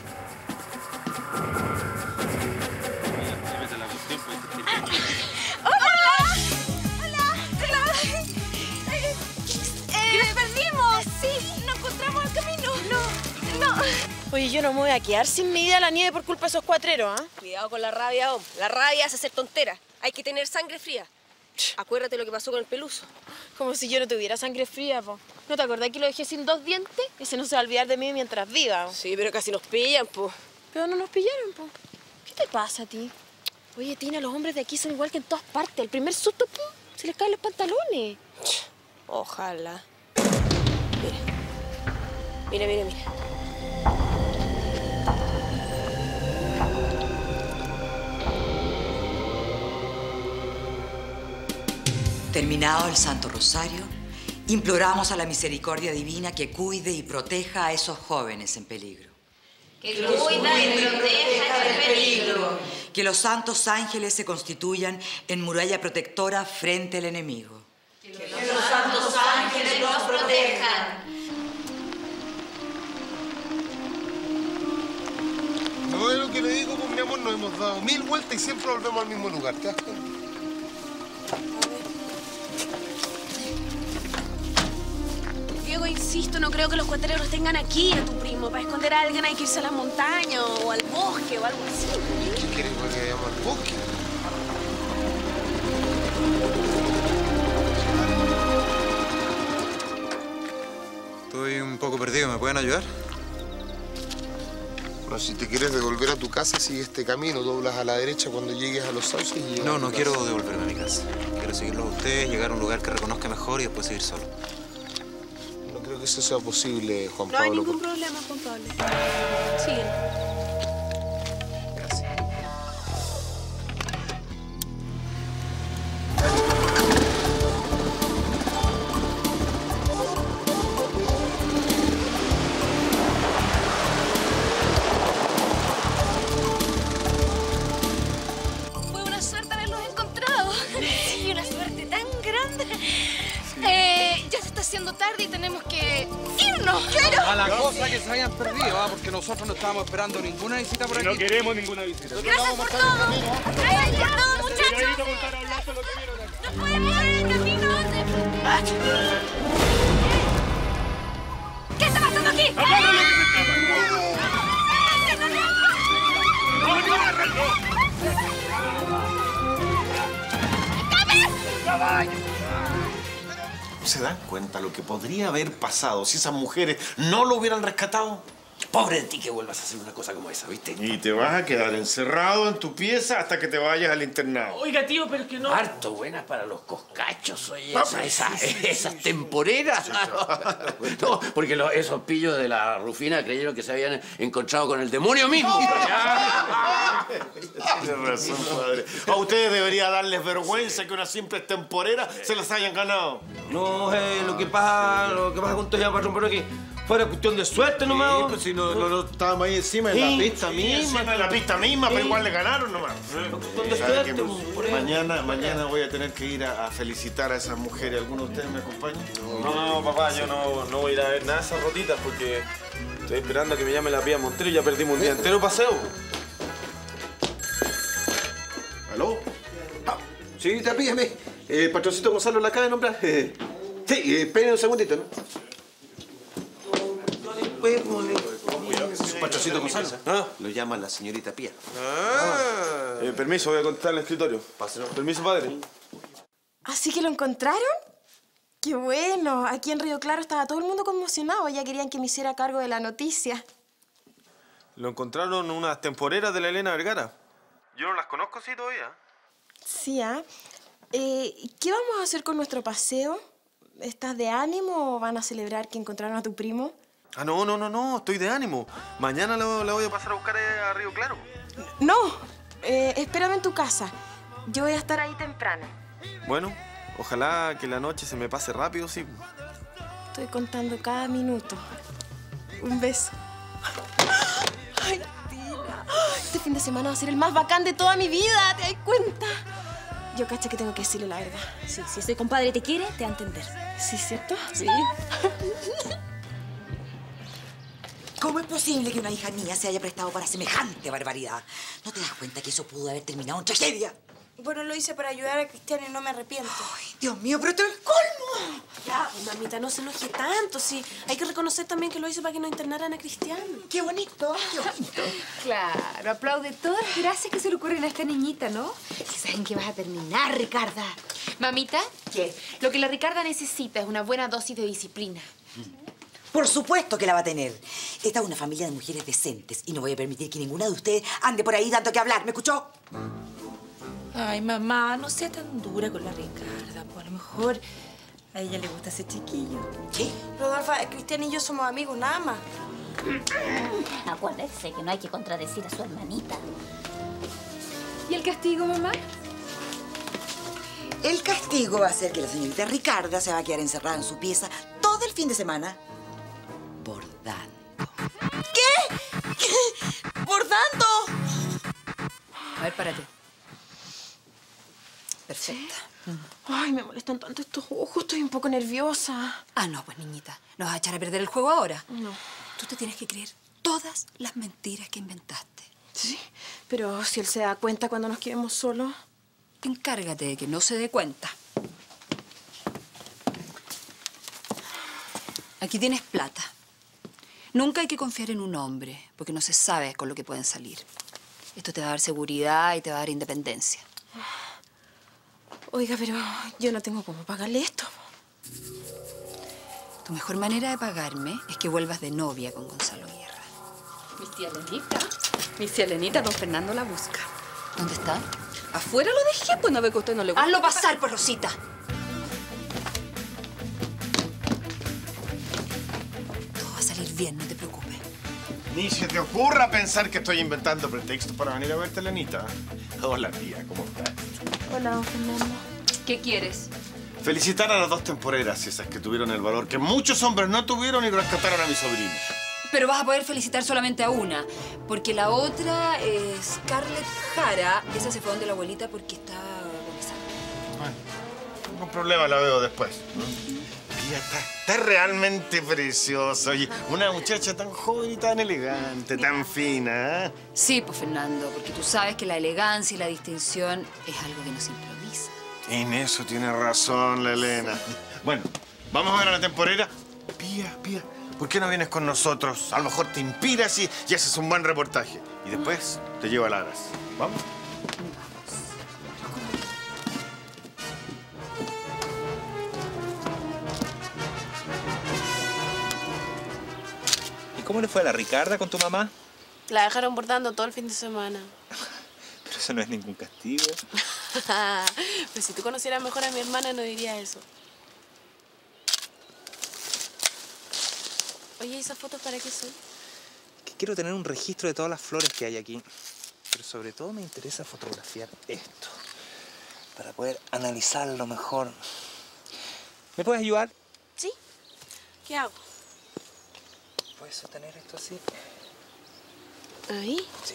Speaker 6: ¡Nos perdimos! Sí, nos encontramos al camino. No, no. Oye, yo no me voy a quedar sin medida la nieve por culpa de esos cuatreros, ¿ah? ¿eh?
Speaker 5: Cuidado con la rabia, hombre. La rabia hace ser tontera. Hay que tener sangre fría. Acuérdate lo que pasó con el Peluso.
Speaker 6: Como si yo no tuviera sangre fría, po. ¿No te acordás que lo dejé sin dos dientes? Ese no se va a olvidar de mí mientras viva.
Speaker 5: Sí, pero casi nos pillan, po.
Speaker 6: Pero no nos pillaron, po.
Speaker 5: ¿Qué te pasa a ti? Oye, Tina, los hombres de aquí son igual que en todas partes. El primer susto, ¡pum!, se les caen los pantalones. Ojalá. Mira. Mira, mira, mira.
Speaker 12: Terminado el Santo Rosario, imploramos a la misericordia divina que cuide y proteja a esos jóvenes en peligro.
Speaker 2: Que cuida y proteja en peligro.
Speaker 12: Que los santos ángeles se constituyan en muralla protectora frente al enemigo.
Speaker 2: Que los santos ángeles nos protejan.
Speaker 13: No es lo que le digo, pues, mi amor, nos hemos dado mil vueltas y siempre volvemos al mismo lugar. ¿Te das cuenta?
Speaker 5: Diego, insisto, no creo que los cuatereros tengan aquí a tu primo. Para esconder a alguien hay que irse a la montaña o al bosque o algo así.
Speaker 13: ¿Qué quieres que vayamos al bosque?
Speaker 11: Estoy un poco perdido, ¿me pueden ayudar?
Speaker 13: Bueno, si te quieres devolver a tu casa, sigue este camino, doblas a la derecha cuando llegues a los sauces y llegas
Speaker 11: No,
Speaker 13: a tu
Speaker 11: no
Speaker 13: casa.
Speaker 11: quiero devolverme a mi casa. Quiero seguirlo a ustedes, llegar a un lugar que reconozca mejor y después seguir solo.
Speaker 13: No creo que eso sea posible, Juan
Speaker 5: No hay
Speaker 13: Pablo.
Speaker 5: ningún problema, Juan Pablo. Síguelo. Fue una suerte haberlos encontrado. Sí, una suerte tan grande. Eh, ya se está haciendo tarde y tenemos que irnos. ¡Quiero!
Speaker 18: A la cosa que se hayan perdido, ¿ah? Porque nosotros no estábamos esperando ninguna visita por
Speaker 14: Y
Speaker 18: aquí.
Speaker 14: no queremos ninguna visita.
Speaker 5: Gracias por todo. Gracias por todo, muchachos. Nos podemos ir en el camino. ¿Qué está pasando aquí?
Speaker 15: ¿Se dan cuenta lo que podría haber pasado si esas mujeres no lo hubieran rescatado? Pobre de ti que vuelvas a hacer una cosa como esa, ¿viste?
Speaker 3: Y te vas a quedar encerrado en tu pieza hasta que te vayas al internado.
Speaker 20: Oiga, tío, pero es que no...
Speaker 18: Harto buenas para los coscachos, oye.
Speaker 3: No,
Speaker 18: Esa-
Speaker 3: pero
Speaker 18: esa-
Speaker 3: sí, sí,
Speaker 18: esas temporeras. No, porque los- esos pillos de la Rufina creyeron que se habían encontrado con el demonio mismo.
Speaker 3: Tienes razón, padre. A ustedes debería darles vergüenza que unas simples temporeras se las hayan ganado.
Speaker 19: No, eh, lo que pasa, lo que pasa con todo ya, patrón, pero que fuera cuestión de suerte nomás.
Speaker 3: Sí, pues si no, no, no estábamos ahí encima de la
Speaker 19: Sí,
Speaker 3: pista
Speaker 19: sí,
Speaker 3: misma.
Speaker 19: encima
Speaker 3: de la pista misma,
Speaker 19: Sí.
Speaker 3: pero igual le ganaron nomás.
Speaker 19: ¿Dónde
Speaker 3: ¿Sabe
Speaker 19: está
Speaker 3: qué?
Speaker 19: este, por eso?
Speaker 3: Mañana, mañana voy a tener que ir a, a felicitar a esas mujeres. ¿Alguno de ustedes me acompaña?
Speaker 19: No, no, papá, yo no, no voy a ir a ver nada de esas rotitas porque estoy esperando a que me llame la Pía Montero y ya perdimos un día entero de paseo.
Speaker 15: ¿Aló?
Speaker 19: Ah, sí, te píllame. El patroncito Gonzalo la acaba de nombrar. Eh, sí, eh, esperen un segundito, ¿no?
Speaker 15: Su patrocito Gonzalo.
Speaker 19: Ah.
Speaker 15: Lo llama la señorita Pía.
Speaker 19: Ah. Eh, permiso, voy a contestar el escritorio. Permiso, padre.
Speaker 5: ¿Así que lo encontraron? ¡Qué bueno! Aquí en Río Claro estaba todo el mundo conmocionado. Ya querían que me hiciera cargo de la noticia.
Speaker 19: Lo encontraron unas temporeras de la Elena Vergara. Yo no las conozco, sí, todavía.
Speaker 5: Sí, ¿ah? Eh, ¿Qué vamos a hacer con nuestro paseo? ¿Estás de ánimo o van a celebrar que encontraron a tu primo?
Speaker 19: Ah, no, no, no, no, estoy de ánimo. Mañana lo, lo voy a pasar a buscar a Río Claro.
Speaker 5: No, eh, espérame en tu casa. Yo voy a estar ahí temprano.
Speaker 19: Bueno, ojalá que la noche se me pase rápido, sí.
Speaker 5: Estoy contando cada minuto. Un beso. Ay, Tina. Este fin de semana va a ser el más bacán de toda mi vida. ¿Te das cuenta? Yo caché que tengo que decirle la verdad.
Speaker 6: Sí, si ese compadre te quiere, te va a entender.
Speaker 5: ¿Sí, cierto?
Speaker 6: Sí.
Speaker 12: ¿Cómo es posible que una hija mía se haya prestado para semejante barbaridad? ¿No te das cuenta que eso pudo haber terminado en tragedia?
Speaker 5: Bueno, lo hice para ayudar a Cristian y no me arrepiento.
Speaker 12: Ay, Dios mío, pero esto es el colmo.
Speaker 5: Ya, mamita, no se enoje tanto. Sí, hay que reconocer también que lo hice para que no internaran a Cristian.
Speaker 12: Qué bonito, qué bonito.
Speaker 8: Claro, aplaude todas las gracias que se le ocurren a esta niñita, ¿no? Que saben que vas a terminar, Ricarda. Mamita,
Speaker 12: ¿Qué?
Speaker 8: lo que la Ricarda necesita es una buena dosis de disciplina.
Speaker 12: Por supuesto que la va a tener. Esta es una familia de mujeres decentes y no voy a permitir que ninguna de ustedes ande por ahí dando que hablar. ¿Me escuchó?
Speaker 7: Ay, mamá, no sea tan dura con la Ricarda. Pues a lo mejor a ella le gusta ese chiquillo.
Speaker 12: ¿Qué?
Speaker 6: Rodolfa, Cristian y yo somos amigos, nada más.
Speaker 2: Acuérdese que no hay que contradecir a su hermanita.
Speaker 8: ¿Y el castigo, mamá?
Speaker 12: El castigo va a ser que la señorita Ricarda se va a quedar encerrada en su pieza todo el fin de semana bordando.
Speaker 6: ¿Qué? ¿Qué? ¿Bordando?
Speaker 17: A ver, párate. Perfecta.
Speaker 6: Ay, me molestan tanto estos ojos. Estoy un poco nerviosa.
Speaker 17: Ah, no, pues, niñita. ¿Nos vas a echar a perder el juego ahora?
Speaker 6: No.
Speaker 17: Tú te tienes que creer todas las mentiras que inventaste.
Speaker 6: Sí, pero si él se da cuenta cuando nos quedemos solos...
Speaker 17: Encárgate de que no se dé cuenta. Aquí tienes plata. Nunca hay que confiar en un hombre, porque no se sabe con lo que pueden salir. Esto te va a dar seguridad y te va a dar independencia.
Speaker 6: Oiga, pero yo no tengo cómo pagarle esto.
Speaker 17: Tu mejor manera de pagarme es que vuelvas de novia con Gonzalo Guerra.
Speaker 7: Mi tía Lenita. Mi tía Lenita, don Fernando la busca.
Speaker 17: ¿Dónde está?
Speaker 7: Afuera lo dejé, pues no ve que a usted no le gusta.
Speaker 17: Hazlo pasar, pues, Rosita. Todo va a salir bien, no te preocupes.
Speaker 3: Ni se te ocurra pensar que estoy inventando pretextos para venir a verte, Lenita. Hola, tía, ¿cómo estás?
Speaker 6: Hola, don Fernando.
Speaker 17: ¿Qué quieres?
Speaker 3: Felicitar a las dos temporeras, esas que tuvieron el valor que muchos hombres no tuvieron y rescataron a mi sobrino.
Speaker 17: Pero vas a poder felicitar solamente a una, porque la otra es Scarlett Jara. Esa se fue donde la abuelita porque está organizada.
Speaker 3: Bueno, ningún problema, la veo después. Tía, está, está realmente preciosa. Oye, una muchacha tan joven y tan elegante, tan fina, ¿eh?
Speaker 17: Sí, pues, Fernando, porque tú sabes que la elegancia y la distinción es algo que no se improvisa.
Speaker 3: En eso tiene razón la Elena. Bueno, vamos a ver a la temporera. Pía, Pía, ¿por qué no vienes con nosotros? A lo mejor te inspiras y, y haces un buen reportaje. Y después te llevo a Laras. ¿Vamos?
Speaker 11: ¿Y cómo le fue a la Ricarda con tu mamá?
Speaker 6: La dejaron bordando todo el fin de semana.
Speaker 11: Pero eso no es ningún castigo.
Speaker 6: Pues si tú conocieras mejor a mi hermana, no dirías eso. Oye, ¿esas fotos para qué son?
Speaker 11: Que quiero tener un registro de todas las flores que hay aquí. Pero sobre todo me interesa fotografiar esto. Para poder analizarlo mejor. ¿Me puedes ayudar?
Speaker 6: ¿Sí? ¿Qué hago?
Speaker 11: ¿Puedes sostener esto así?
Speaker 6: ¿Ahí?
Speaker 11: Sí.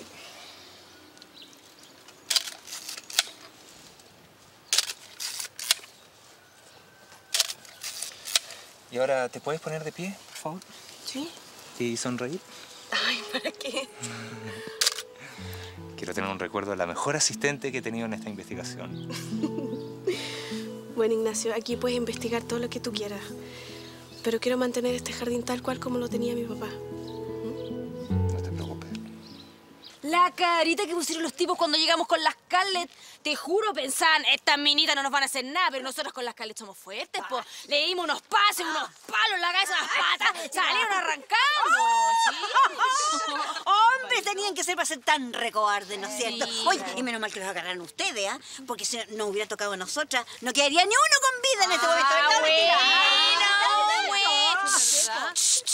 Speaker 11: Y ahora, ¿te puedes poner de pie, por favor?
Speaker 6: Sí.
Speaker 11: ¿Y sonreír?
Speaker 6: Ay, ¿para qué?
Speaker 11: Quiero tener un recuerdo de la mejor asistente que he tenido en esta investigación.
Speaker 6: Bueno, Ignacio, aquí puedes investigar todo lo que tú quieras. Pero quiero mantener este jardín tal cual como lo tenía mi papá.
Speaker 5: La carita que pusieron los tipos cuando llegamos con las Scarlett. Te juro, pensaban, estas minitas no nos van a hacer nada, pero nosotros con las Scarlett somos fuertes, po. Le dimos unos pases, unos palos en la cabeza, unas patas, salieron arrancando. ¿Sí?
Speaker 22: Hombres tenían que ser para ser tan recobardes, ¿no es cierto?
Speaker 5: Sí.
Speaker 22: Oye, y menos mal que los agarraron ustedes, ¿ah? ¿eh? Porque si no hubiera tocado a nosotras, no quedaría ni uno con vida en este momento.
Speaker 5: Ah,
Speaker 22: ¿verdad?
Speaker 5: bueno,
Speaker 22: Mentira.
Speaker 5: bueno.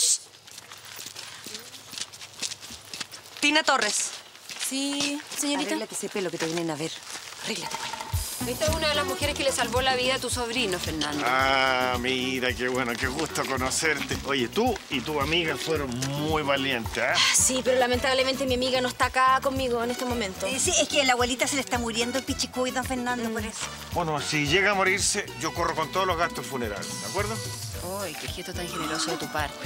Speaker 5: Tina Torres. Sí, señorita.
Speaker 16: Arréglate ese pelo que te vienen a ver. Arréglate.
Speaker 17: Esta es una de las mujeres que le salvó la vida a tu sobrino, Fernando.
Speaker 3: Ah, mira, qué bueno, qué gusto conocerte. Oye, tú y tu amiga fueron muy valientes, ¿eh?
Speaker 6: Sí, pero lamentablemente mi amiga no está acá conmigo en este momento.
Speaker 22: Eh, sí, es que a la abuelita se le está muriendo el pichicuy, don Fernando, por eso.
Speaker 3: Bueno, si llega a morirse, yo corro con todos los gastos funerarios, ¿de acuerdo?
Speaker 17: Ay, qué gesto tan generoso de tu parte.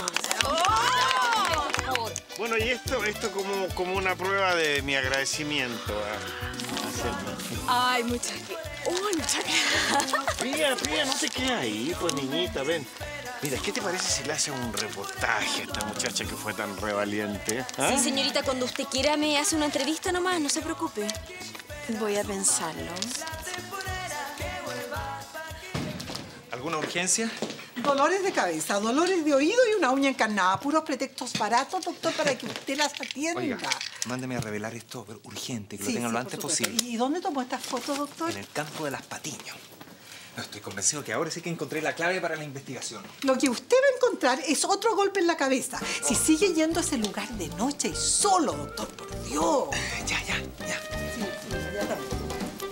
Speaker 3: Bueno, y esto, esto como, como una prueba de mi agradecimiento a, a
Speaker 6: Ay, muchas gracias. Uy, muchas gracias.
Speaker 3: Pía, Pía, no te quedes ahí, pues, niñita, ven. Mira, ¿qué te parece si le hace un reportaje a esta muchacha que fue tan revaliente? ¿Ah?
Speaker 6: Sí, señorita, cuando usted quiera me hace una entrevista nomás, no se preocupe. Voy a pensarlo.
Speaker 11: ¿Alguna urgencia?
Speaker 9: Dolores de cabeza, dolores de oído y una uña encarnada. Puros pretextos baratos, doctor, para que usted las atienda.
Speaker 11: Oiga, mándeme a revelar esto, pero urgente, que
Speaker 9: Sí,
Speaker 11: lo tengan
Speaker 9: sí,
Speaker 11: lo
Speaker 9: por
Speaker 11: antes
Speaker 9: supuesto.
Speaker 11: posible.
Speaker 9: ¿Y dónde tomó estas fotos, doctor?
Speaker 11: En el campo de las Patiños. No, estoy convencido que ahora sí que encontré la clave para la investigación.
Speaker 9: Lo que usted va a encontrar es otro golpe en la cabeza. Si sigue yendo a ese lugar de noche y solo, doctor, por Dios.
Speaker 11: Ya, ya, ya.
Speaker 9: Sí, sí, inmediatamente.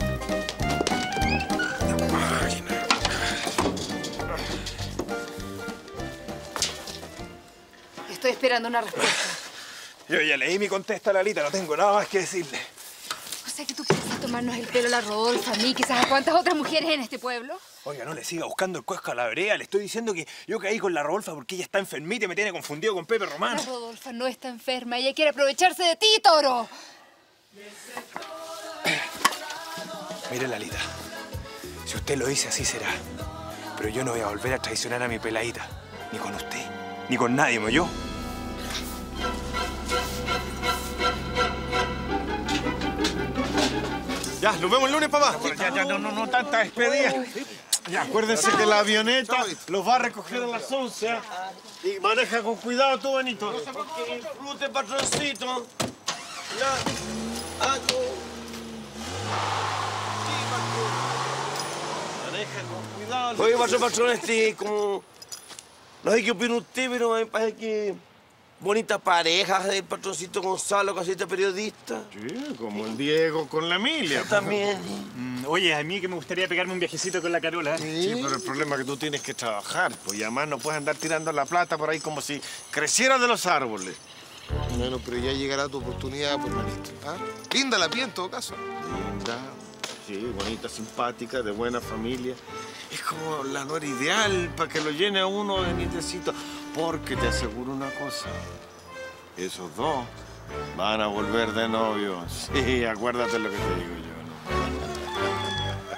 Speaker 8: Estoy esperando una respuesta.
Speaker 4: Yo ya leí mi contesta, Lalita, no tengo nada más que decirle.
Speaker 8: O sea que tú piensas tomarnos el pelo a la Rodolfa, a mí, quizás a cuántas otras mujeres en este pueblo.
Speaker 4: Oiga, no le siga buscando el cuesco a la brea. Le estoy diciendo que yo caí con la Rodolfa porque ella está enfermita y me tiene confundido con Pepe Román.
Speaker 8: La Rodolfa no está enferma, ella quiere aprovecharse de ti, toro.
Speaker 4: Mire, Lalita, si usted lo dice, así será. Pero yo no voy a volver a traicionar a mi peladita. Ni con usted, ni con nadie, ¿me oyó?
Speaker 3: Ya, nos vemos el lunes, papá. Ya, ya, no, no, no, tanta despedida. Ya, acuérdense que la avioneta los va a recoger a las once. ¿eh? Y maneja con cuidado tú, Benito.
Speaker 19: Que disfrute, patroncito. Ya. Ah, tú.
Speaker 3: Maneja con cuidado.
Speaker 19: Oye, patrón, patrón, este, como... No sé qué opina usted, pero me parece que... Bonita pareja del patroncito Gonzalo, casita periodista.
Speaker 3: Sí, como el Diego con la Emilia.
Speaker 19: Yo también.
Speaker 14: Mm, oye, a mí que me gustaría pegarme un viajecito con la Carola. ¿eh?
Speaker 3: Sí, pero el problema es que tú tienes que trabajar, pues, y además no puedes andar tirando la plata por ahí como si creciera de los árboles.
Speaker 13: Bueno, pero ya llegará tu oportunidad, pues, manito. ¿Ah? Linda la piel, en todo caso.
Speaker 3: Linda, sí, bonita, simpática, de buena familia. Es como la nuera ideal para que lo llene a uno de nietecito. Porque te aseguro una cosa, esos dos van a volver de novios. Sí, acuérdate lo que te digo yo.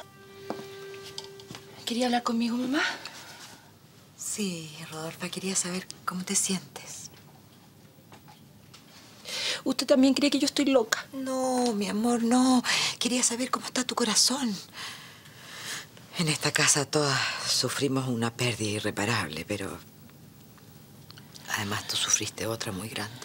Speaker 16: ¿Quería hablar conmigo, mamá?
Speaker 12: Sí, Rodolfa, quería saber cómo te sientes.
Speaker 16: ¿Usted también cree que yo estoy loca?
Speaker 12: No, mi amor, no. Quería saber cómo está tu corazón. En esta casa todas sufrimos una pérdida irreparable, pero... Además, tú sufriste otra muy grande.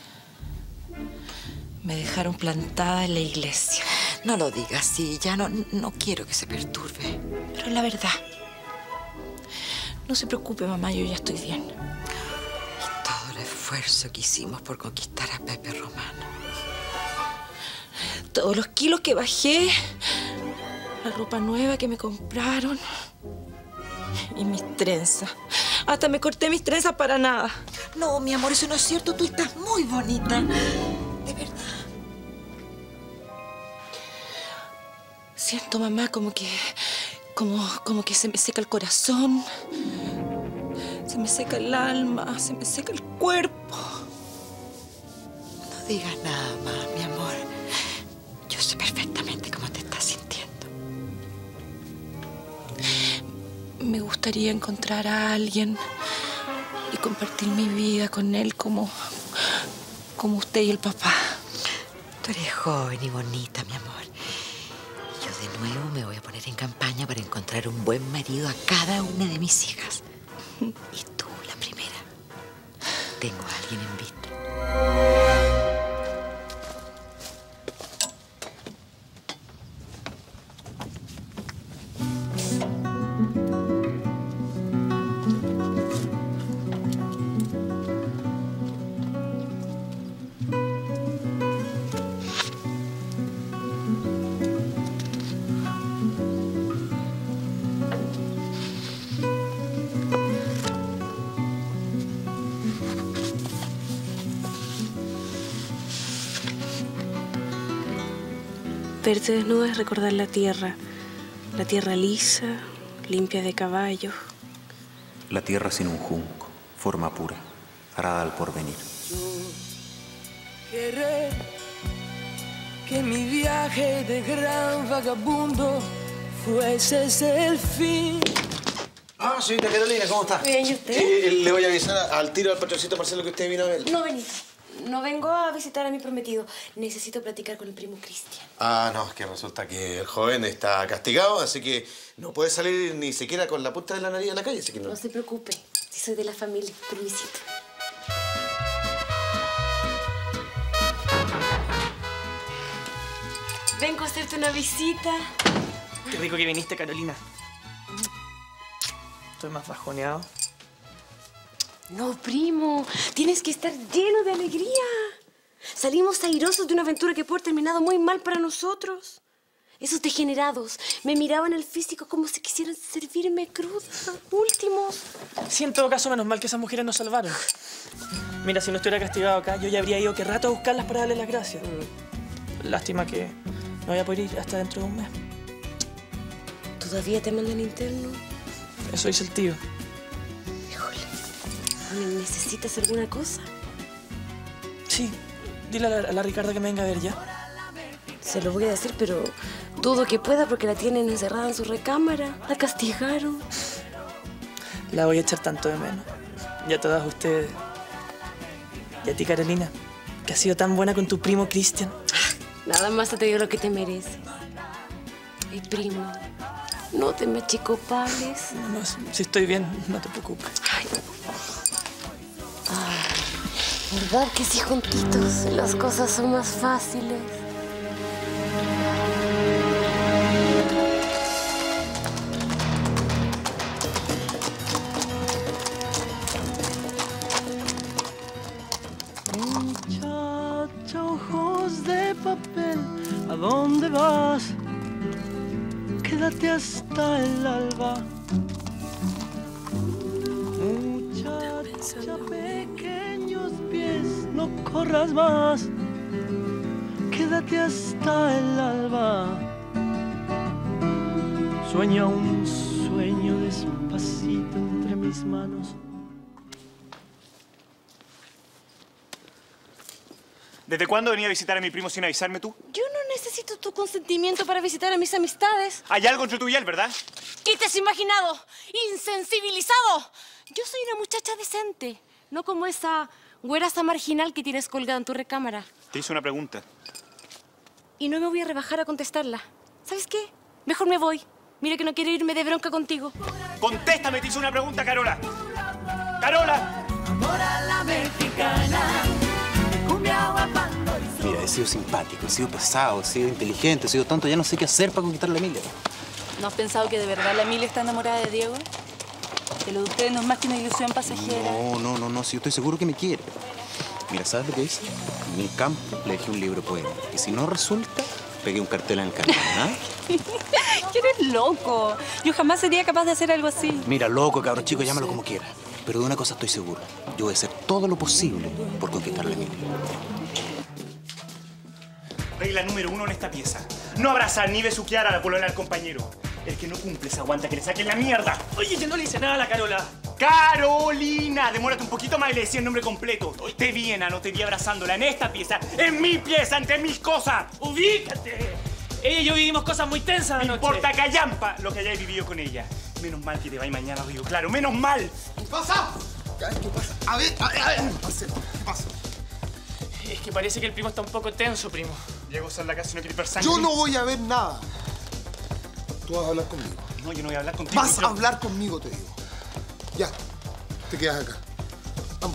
Speaker 16: Me dejaron plantada en la iglesia.
Speaker 12: No lo digas así, ya no, no quiero que se perturbe.
Speaker 16: Pero es la verdad. No se preocupe, mamá, yo ya estoy bien.
Speaker 12: Y todo el esfuerzo que hicimos por conquistar a Pepe Romano.
Speaker 16: Todos los kilos que bajé, la ropa nueva que me compraron y mis trenzas. Hasta me corté mis trenzas para nada.
Speaker 12: No, mi amor, eso no es cierto. Tú estás muy bonita. De verdad.
Speaker 16: Siento, mamá, como que... Como, como que se me seca el corazón. Se me seca el alma. Se me seca el cuerpo.
Speaker 12: No digas nada más, mi amor. Yo sé perfectamente cómo te estás sintiendo.
Speaker 16: Me gustaría encontrar a alguien y compartir mi vida con él como, como usted y el papá.
Speaker 12: Tú eres joven y bonita, mi amor. Y yo de nuevo me voy a poner en campaña para encontrar un buen marido a cada una de mis hijas. Y tú, la primera. Tengo a alguien en vista.
Speaker 5: Verte desnuda es recordar la tierra. La tierra lisa, limpia de caballos.
Speaker 11: La tierra sin un junco, forma pura, arada al porvenir.
Speaker 10: Querer que mi viaje de gran vagabundo fuese el fin.
Speaker 15: Ah, señorita Carolina, ¿cómo está?
Speaker 5: Bien, ¿y usted?
Speaker 15: Eh, le voy a avisar al tiro al patroncito Marcelo que usted vino a ver.
Speaker 5: No vení.
Speaker 6: no vengo a visitar a mi prometido. Necesito platicar con el primo Cristian.
Speaker 15: Ah, no, es que resulta que el joven está castigado, así que no puede salir ni siquiera con la punta de la nariz a la calle, así que no.
Speaker 6: No se preocupe, si soy de la familia. Permisito. Vengo a hacerte una visita.
Speaker 20: Qué rico que viniste, Carolina. Estoy más bajoneado.
Speaker 6: No, primo. Tienes que estar lleno de alegría. Salimos airosos de una aventura que pudo haber terminado muy mal para nosotros. Esos degenerados me miraban el físico como si quisieran servirme cruda. Últimos.
Speaker 20: Sí, en todo caso, menos mal que esas mujeres nos salvaron. Mira, si no estuviera castigado acá, yo ya habría ido que rato a buscarlas para darles las gracias. Lástima que no voy a poder ir hasta dentro de un mes.
Speaker 6: ¿Todavía te mandan interno?
Speaker 20: Eso dice el tío.
Speaker 6: ¿Necesitas alguna cosa?
Speaker 20: Sí. Dile a la, a la Ricarda que me venga a ver ya.
Speaker 6: Se lo voy a decir, pero dudo que pueda porque la tienen encerrada en su recámara. La castigaron.
Speaker 20: La voy a echar tanto de menos. Y a todas ustedes. Y a ti, Carolina, que has sido tan buena con tu primo Cristian.
Speaker 6: Nada más te dio lo que te mereces. Ay, primo, no te me achicopales.
Speaker 20: No, no, si estoy bien, no te preocupes.
Speaker 6: Ay, Ay, ¿verdad que sí, juntitos? Las cosas son más fáciles.
Speaker 10: Muchacha, ojos de papel, ¿a dónde vas? Quédate hasta el alba. Muchacha, pequeños pies, no corras más. Quédate hasta el alba. Sueña un sueño despacito entre mis manos.
Speaker 14: ¿Desde cuándo venía a visitar a mi primo sin avisarme tú?
Speaker 6: Yo no necesito tu consentimiento para visitar a mis amistades.
Speaker 14: Hay algo entre tú y él, ¿verdad?
Speaker 6: ¿Qué te has imaginado? ¡Insensibilizado! Yo soy una muchacha decente, no como esa güeraza marginal que tienes colgada en tu recámara.
Speaker 14: Te hice una pregunta.
Speaker 6: Y no me voy a rebajar a contestarla. ¿Sabes qué? Mejor me voy. Mira que no quiero irme de bronca contigo.
Speaker 14: ¡Contéstame! Te hice una pregunta, Carola. ¡Carola!
Speaker 10: Amor a la mexicana.
Speaker 1: Mira, he sido simpático, he sido pesado, he sido inteligente, he sido tonto. Ya no sé qué hacer para conquistar a la Emilia.
Speaker 21: ¿No has pensado que de verdad la Emilia está enamorada de Diego? Que lo de ustedes no es más que una ilusión pasajera.
Speaker 1: No, no, no, no. Si yo estoy seguro que me quiere. Mira, ¿sabes lo que hice? En el campo le dejé un libro de poemas. Y si no resulta, pegué un cartel en el camino, ¿ah?
Speaker 21: ¿Qué eres loco? Yo jamás sería capaz de hacer algo así.
Speaker 1: Mira, loco, cabrón chico, llámalo como quieras. Pero de una cosa estoy seguro. Yo voy a hacer todo lo posible por conquistar a la Emilia.
Speaker 14: Regla número uno en esta pieza. No abrazar ni besuquear a la polola del compañero. El que no cumple se aguanta que le saquen la mierda.
Speaker 20: Oye, yo no le hice nada a la Carola.
Speaker 14: ¡Carolina! Demórate un poquito más y le decía el nombre completo. Te vi, Ena, no te vi abrazándola en esta pieza. ¡En mi pieza, entre mis cosas!
Speaker 20: ¡Ubícate! Ella y yo vivimos cosas muy tensas
Speaker 14: Me
Speaker 20: anoche.
Speaker 14: importa callampa lo que hayáis vivido con ella. Menos mal que te vais mañana a Río Claro. ¡Menos mal!
Speaker 13: ¿Qué pasa? ¿Qué pasa? A ver, a ver, a ver. ¿Qué pasa?
Speaker 20: Es que parece que el primo está un poco tenso, primo.
Speaker 14: Llego a usar la casa y no quiero ver sangre.
Speaker 13: Yo no voy a ver nada. Tú vas a hablar conmigo.
Speaker 14: No, yo no voy a hablar contigo.
Speaker 13: Vas a hablar conmigo, te digo. Ya, te quedas acá. Vamos.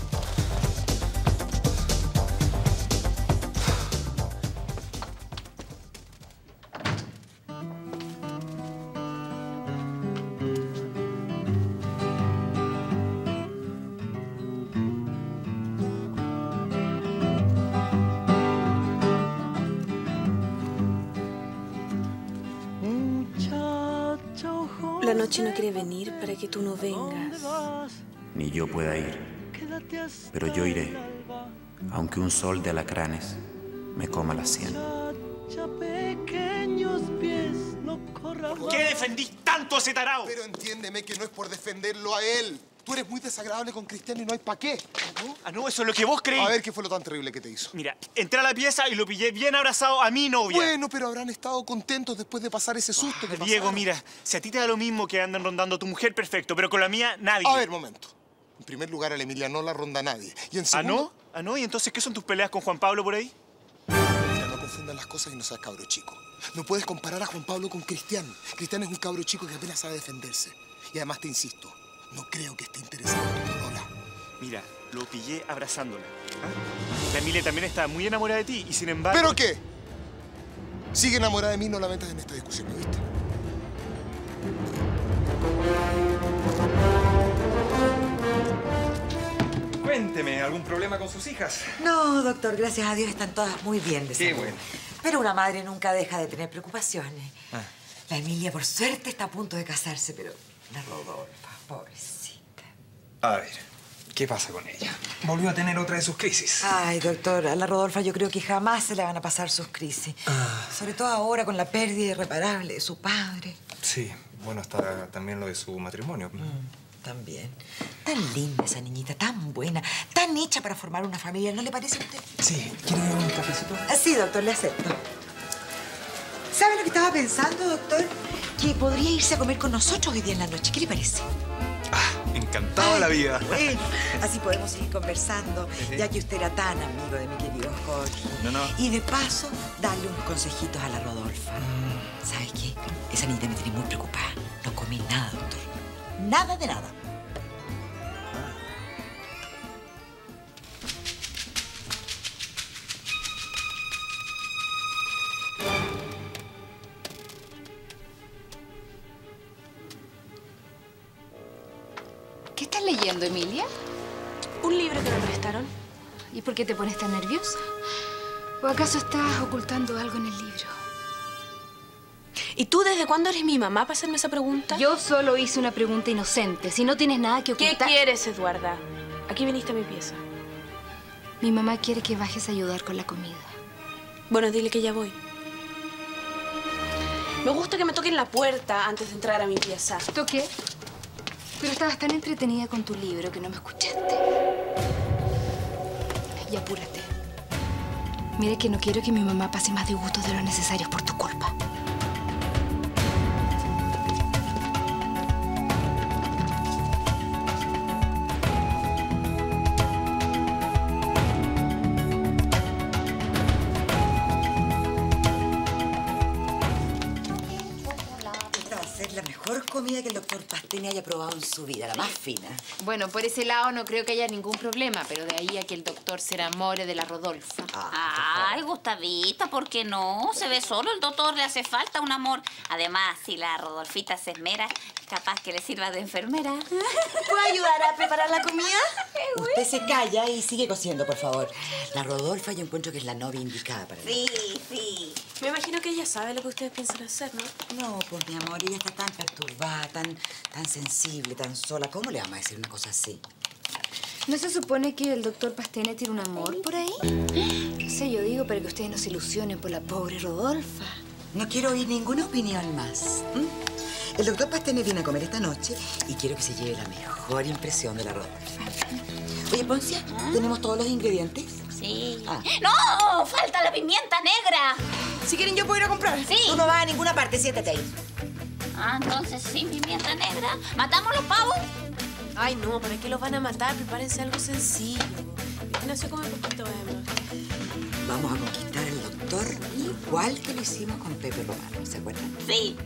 Speaker 6: La noche no quiere venir para que tú no vengas.
Speaker 1: Ni yo pueda ir, pero yo iré, aunque un sol de alacranes me coma la sien.
Speaker 10: Pequeños pies, no corras
Speaker 14: ¿Por qué defendís tanto a ese tarao?
Speaker 13: Pero entiéndeme que no es por defenderlo a él. Tú eres muy desagradable con Cristian y no hay pa' qué.
Speaker 14: ¿No? Ah, no, eso es lo que vos creís.
Speaker 13: A ver, ¿qué fue lo tan terrible que te hizo?
Speaker 14: Mira, entré a la pieza y lo pillé bien abrazado a mi novia.
Speaker 13: Bueno, pero habrán estado contentos después de pasar ese susto que
Speaker 14: Diego,
Speaker 13: pasaron.
Speaker 14: mira, si a ti te da lo mismo que andan rondando a tu mujer, perfecto, pero con la mía, nadie.
Speaker 13: A ver, momento. En primer lugar, a la Emilia no la ronda nadie. Y en segundo...
Speaker 14: ¿Ah, no? ¿Ah, no? ¿Y entonces qué son tus peleas con Juan Pablo por ahí?
Speaker 13: Mira, no confundan las cosas y no seas cabro chico. No puedes comparar a Juan Pablo con Cristian. Cristian es un cabro chico que apenas sabe defenderse. Y además te insisto, no creo que esté interesado en tu polola.
Speaker 14: Mira, lo pillé abrazándola. ¿Ah? La Emilia también está muy enamorada de ti y sin embargo...
Speaker 13: ¿Pero qué? Sigue enamorada de mí, no la metas en esta discusión, ¿me viste?
Speaker 11: Cuénteme, ¿algún problema con sus hijas?
Speaker 12: No, doctor, gracias a Dios están todas muy bien de salud.
Speaker 11: Qué bueno.
Speaker 12: Pero una madre nunca deja de tener preocupaciones.
Speaker 11: Ah.
Speaker 12: La Emilia, por suerte, está a punto de casarse, pero la Rodolfa, pobrecita.
Speaker 11: A ver, ¿qué pasa con ella? Volvió a tener otra de sus crisis.
Speaker 12: Ay, doctor, a la Rodolfa yo creo que jamás se le van a pasar sus crisis.
Speaker 11: Ah.
Speaker 12: Sobre todo ahora con la pérdida irreparable de su padre.
Speaker 11: Sí, bueno, está también lo de su matrimonio.
Speaker 12: Mm, también. Tan linda esa niñita, tan buena, tan hecha para formar una familia, ¿no le parece a usted?
Speaker 11: Sí, ¿quiere un cafecito?
Speaker 12: Ah, sí, doctor, le acepto. ¿Sabe lo que estaba pensando, doctor? Que podría irse a comer con nosotros hoy día en la noche. ¿Qué le parece?
Speaker 11: Encantado de la vida.
Speaker 12: Bueno, así podemos seguir conversando,
Speaker 11: Sí.
Speaker 12: ya que usted era tan amigo de mi querido Jorge.
Speaker 11: No, no.
Speaker 12: Y de paso, darle unos consejitos a la Rodolfa. ¿Sabe qué? Esa niña me tiene muy preocupada. No comí nada, doctor. Nada de nada.
Speaker 8: ¿Qué estás leyendo, Emilia?
Speaker 6: Un libro que me prestaron.
Speaker 8: ¿Y por qué te pones tan nerviosa? ¿O acaso estás ocultando algo en el libro?
Speaker 6: ¿Y tú desde cuándo eres mi mamá para hacerme esa pregunta?
Speaker 8: Yo solo hice una pregunta inocente. Si no tienes nada que ocultar...
Speaker 6: ¿Qué quieres, Eduarda? Aquí viniste a mi pieza.
Speaker 8: Mi mamá quiere que bajes a ayudar con la comida.
Speaker 6: Bueno, dile que ya voy. Me gusta que me toquen la puerta antes de entrar a mi pieza.
Speaker 8: ¿Toqué? Pero estabas tan entretenida con tu libro que no me escuchaste. Y apúrate. Mira que no quiero que mi mamá pase más disgustos de los necesarios por tu culpa.
Speaker 12: Esta va a ser la mejor comida que el doctor Pastene haya probado en su vida, la más fina.
Speaker 8: Bueno, por ese lado no creo que haya ningún problema, pero de ahí a que el doctor se enamore de la Rodolfa.
Speaker 2: Ay, Gustavita, ¿por qué no? Se ve solo, el doctor le hace falta un amor. Además, si la Rodolfita se esmera, capaz que le sirva de enfermera.
Speaker 12: ¿Puedo ayudar a preparar la comida? Usted se calla y sigue cociendo, por favor. La Rodolfa yo encuentro que es la novia indicada para mí.
Speaker 2: Sí, sí.
Speaker 6: Me imagino que ella sabe lo que ustedes piensan hacer, ¿no?
Speaker 12: No, pues mi amor, ella está tan perturbada, tan, tan sensible, tan sola. ¿Cómo le vamos a decir una cosa así?
Speaker 8: ¿No se supone que el doctor Pastene tiene un amor por ahí? No sé, yo digo para que ustedes no se ilusionen por la pobre Rodolfa.
Speaker 12: No quiero oír ninguna opinión más. ¿m? El doctor Pastene viene a comer esta noche y quiero que se lleve la mejor impresión de la Rodolfa. Oye, Poncia, ¿tenemos todos los ingredientes?
Speaker 2: Sí.
Speaker 12: Ah.
Speaker 2: ¡No! ¡Falta la pimienta negra!
Speaker 12: Si quieren, yo puedo ir a comprar.
Speaker 2: Sí.
Speaker 12: Tú no vas a ninguna parte, siéntate ahí.
Speaker 2: Ah, entonces sin pimienta negra. ¿Matamos los pavos?
Speaker 6: Ay, no, ¿para qué los van a matar? Prepárense algo sencillo. Ignacio come poquito, además.
Speaker 12: Vamos a conquistar al doctor igual que lo hicimos con Pepe Romano, ¿se acuerdan?
Speaker 2: Sí.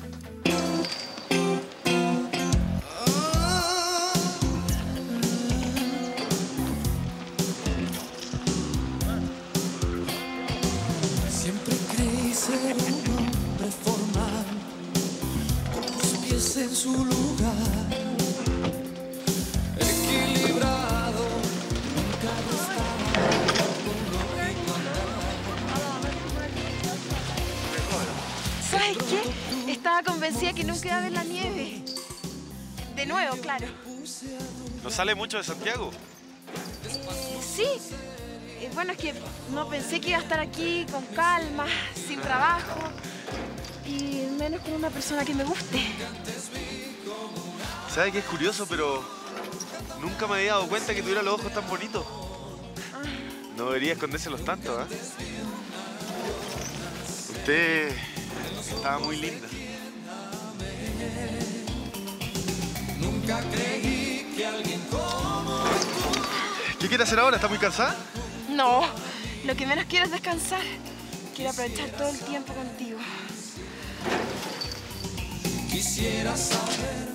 Speaker 10: Siempre creí ser un hombre formal, con los pies en su lugar, equilibrado, nunca
Speaker 6: ¿Sabes qué? Estaba convencida que nunca iba a ver la nieve. De nuevo, claro.
Speaker 3: ¿No sale mucho de Santiago?
Speaker 6: Sí. Eh, Bueno, es que no pensé que iba a estar aquí con calma, sin trabajo. Y menos con una persona que me guste.
Speaker 3: ¿Sabes qué es curioso? Pero nunca me había dado cuenta que tuviera los ojos tan bonitos. No debería escondérselos tanto, ¿ah? Usted estaba muy linda.
Speaker 10: Nunca creí que alguien como
Speaker 7: ¿Qué quiere hacer ahora? ¿Está muy cansada?
Speaker 6: No, lo que menos quiero es descansar. Quiero aprovechar todo el tiempo contigo.
Speaker 10: Quisiera saber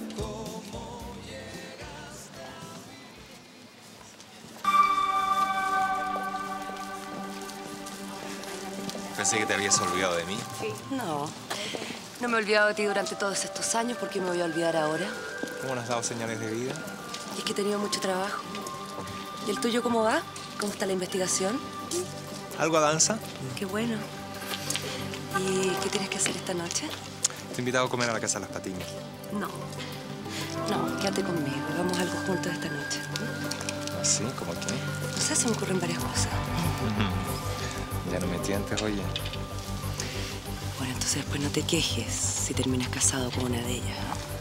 Speaker 11: Pensé que te habías olvidado de mí.
Speaker 16: No, no me he olvidado de ti durante todos estos años. ¿Por qué me voy a olvidar ahora?
Speaker 11: ¿Cómo nos has dado señales de vida?
Speaker 16: Es que he tenido mucho trabajo. ¿Y el tuyo cómo va? ¿Cómo está la investigación?
Speaker 11: ¿Algo avanza?
Speaker 16: Qué bueno. ¿Y qué tienes que hacer esta noche?
Speaker 11: Te he invitado a comer a la Casa de las Patiñas.
Speaker 16: No. No, quédate conmigo. Hagamos algo juntos esta noche.
Speaker 11: ¿Así? ¿Cómo qué?
Speaker 16: No sé, se me ocurren varias cosas.
Speaker 11: Ya no me tientes, oye.
Speaker 16: Bueno, entonces después no te quejes si terminas casado con una de ellas.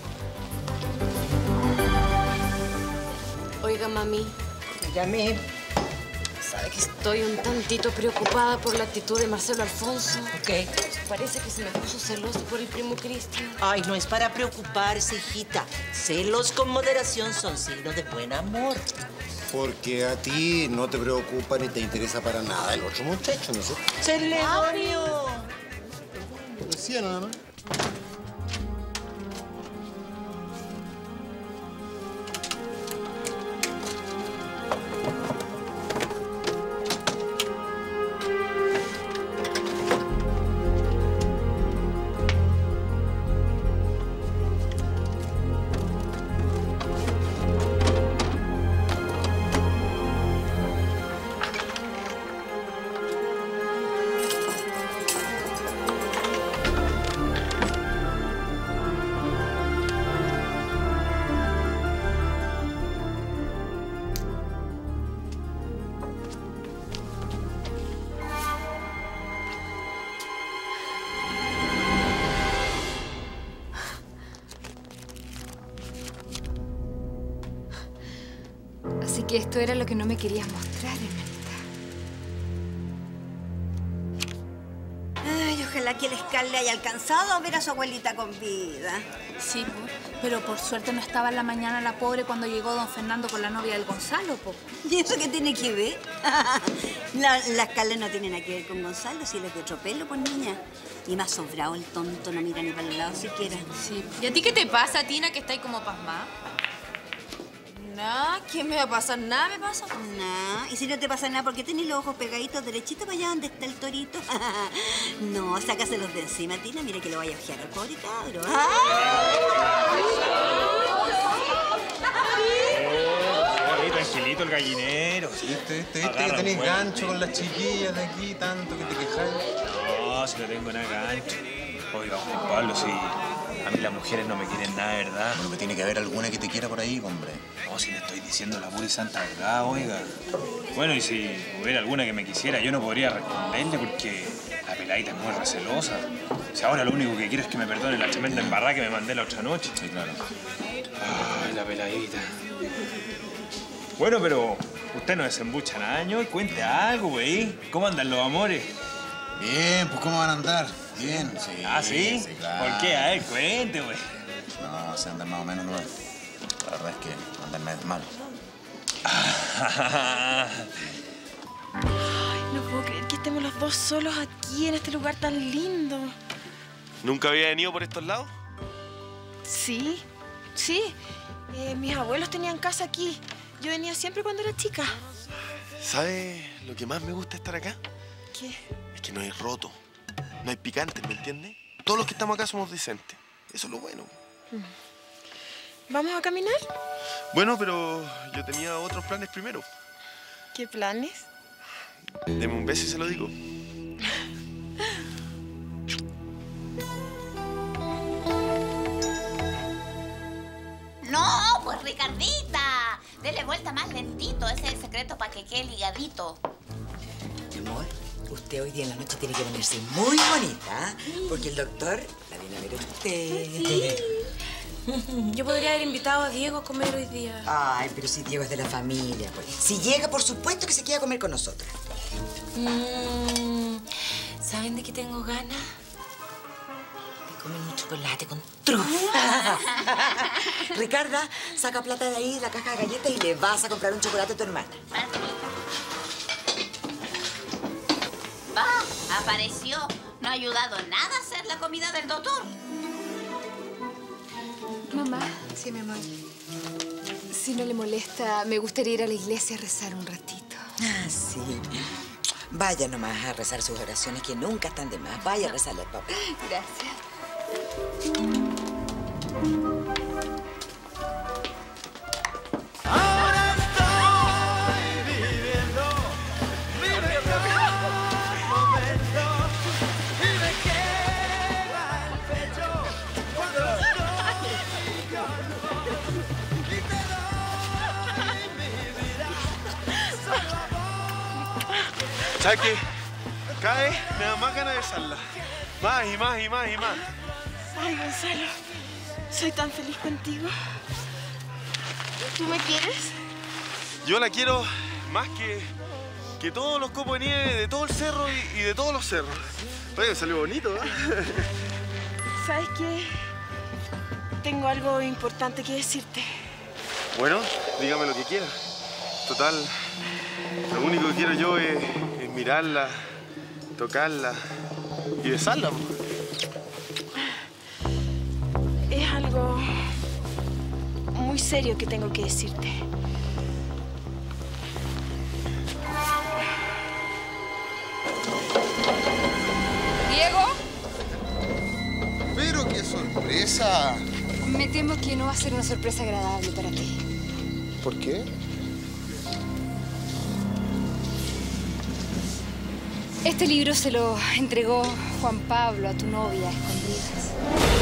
Speaker 6: Oiga, mami.
Speaker 12: Dígame.
Speaker 6: Sabe que estoy un tantito preocupada por la actitud de Marcelo Alfonso.
Speaker 12: ¿Por qué?
Speaker 6: Parece que se me puso celoso por el primo Cristian.
Speaker 18: Ay, no es para preocuparse, hijita. Celos con moderación son signos de buen amor.
Speaker 15: Porque a ti no te preocupa ni te interesa para nada el otro muchacho, ¿no sé?
Speaker 18: ¡Celedonio!
Speaker 15: Lo decía nada más.
Speaker 8: Así que esto era lo que no me querías mostrar, hermanita.
Speaker 22: Ay, ojalá que el Scar le haya alcanzado a ver a su abuelita con vida.
Speaker 21: Sí, pues. Pero por suerte no estaba en la mañana la pobre cuando llegó don Fernando con la novia del Gonzalo, po.
Speaker 22: ¿Y eso qué tiene que ver? la, la Scarlett no tiene nada que ver con Gonzalo, si él es de otro pelo, pues niña. Y más sobrado el tonto, no mira ni para el lado siquiera.
Speaker 6: Sí. ¿Y a ti qué te pasa, Tina, que estáis como pasmada? Nada, ¿qué me va a pasar? Nada me pasa.
Speaker 22: Nada. Y si no te pasa nada, ¿por qué tenés los ojos pegaditos derechitos para allá donde está el torito? No, sácaselos de encima, Tina. Mira que lo vaya a ojear al pobre cabro.
Speaker 11: Ahí, tranquilito el gallinero. Sí, este, este, este, que tenés gancho con las chiquillas de aquí, tanto que te quejáis.
Speaker 14: No, si no tengo nada gancho. Oiga, Juan Pablo, si a mí las mujeres no me quieren nada, ¿verdad?
Speaker 1: Bueno, que tiene que haber alguna que te quiera por ahí, hombre.
Speaker 14: No, si le estoy diciendo la pura y santa verdad, oiga. Bueno, y si hubiera alguna que me quisiera, yo no podría responderle porque la peladita es muy recelosa. O sea, ahora lo único que quiero es que me perdone la tremenda embarrada que me mandé la otra noche.
Speaker 1: Sí, claro.
Speaker 14: Ay, la peladita. Bueno, pero usted no desembucha nada, y cuente algo, güey. ¿Cómo andan los amores?
Speaker 1: Bien, pues ¿cómo van a andar? Bien, sí.
Speaker 14: ¿Ah, sí?
Speaker 1: Sí, claro.
Speaker 14: ¿Por qué? A ver, cuente, güey.
Speaker 1: No, se andan más o menos, no. La verdad es que andan medio mal.
Speaker 6: Ay, no puedo creer que estemos los dos solos aquí, en este lugar tan lindo.
Speaker 7: ¿Nunca había venido por estos lados?
Speaker 6: Sí, sí. Eh, mis abuelos tenían casa aquí. Yo venía siempre cuando era chica.
Speaker 7: ¿Sabes lo que más me gusta estar acá?
Speaker 6: ¿Qué?
Speaker 7: Es que no hay roto, no hay picantes, ¿me entiendes? Todos los que estamos acá somos decentes. Eso es lo bueno.
Speaker 6: ¿Vamos a caminar?
Speaker 7: Bueno, pero yo tenía otros planes primero.
Speaker 6: ¿Qué planes?
Speaker 7: Deme un beso y se lo digo.
Speaker 2: No, pues Ricardita, dele vuelta más lentito. Ese es el secreto para que quede ligadito.
Speaker 12: Mi amor, usted hoy día en la noche tiene que ponerse muy bonita, porque el doctor la viene a ver a usted.
Speaker 6: Sí. Yo podría haber invitado a Diego a comer hoy día.
Speaker 12: Ay, pero si Diego es de la familia, pues. Si llega, por supuesto que se queda a comer con nosotros.
Speaker 6: Mm, ¿saben de qué tengo ganas? De comer un chocolate con trufa.
Speaker 12: Ricarda, saca plata de ahí, la caja de galletas y le vas a comprar un chocolate a tu hermana.
Speaker 2: desapareció. No ha ayudado nada a hacer la comida del doctor.
Speaker 8: Mamá. Sí, mi amor. Si no le molesta, me gustaría ir a la iglesia a rezar un ratito.
Speaker 12: Ah, sí. Vaya nomás a rezar sus oraciones, que nunca están de más. Vaya a rezarle al papá.
Speaker 8: Gracias.
Speaker 10: Ahora estoy viviendo, viviendo un momento y me quema el pecho cuando estoy contigo y te doy mi vida solo a vos.
Speaker 3: ¿Sabes qué? Cae, me da más ganas de besarla. Más y más y más y más.
Speaker 6: Ay, Gonzalo, soy tan feliz contigo. ¿Tú me quieres?
Speaker 3: Yo la quiero más que, que todos los copos de nieve de todo el cerro y, y de todos los cerros. Oye, me salió bonito, ¿eh?
Speaker 6: ¿Sabes qué? Tengo algo importante que decirte.
Speaker 3: Bueno, dígame lo que quiera. Total, lo único que quiero yo es, es mirarla, tocarla y besarla.
Speaker 6: Es algo muy serio que tengo que decirte.
Speaker 8: ¿Diego?
Speaker 13: Pero qué sorpresa.
Speaker 8: Me temo que no va a ser una sorpresa agradable para ti.
Speaker 13: ¿Por qué?
Speaker 8: Este libro se lo entregó Juan Pablo a tu novia a escondidas.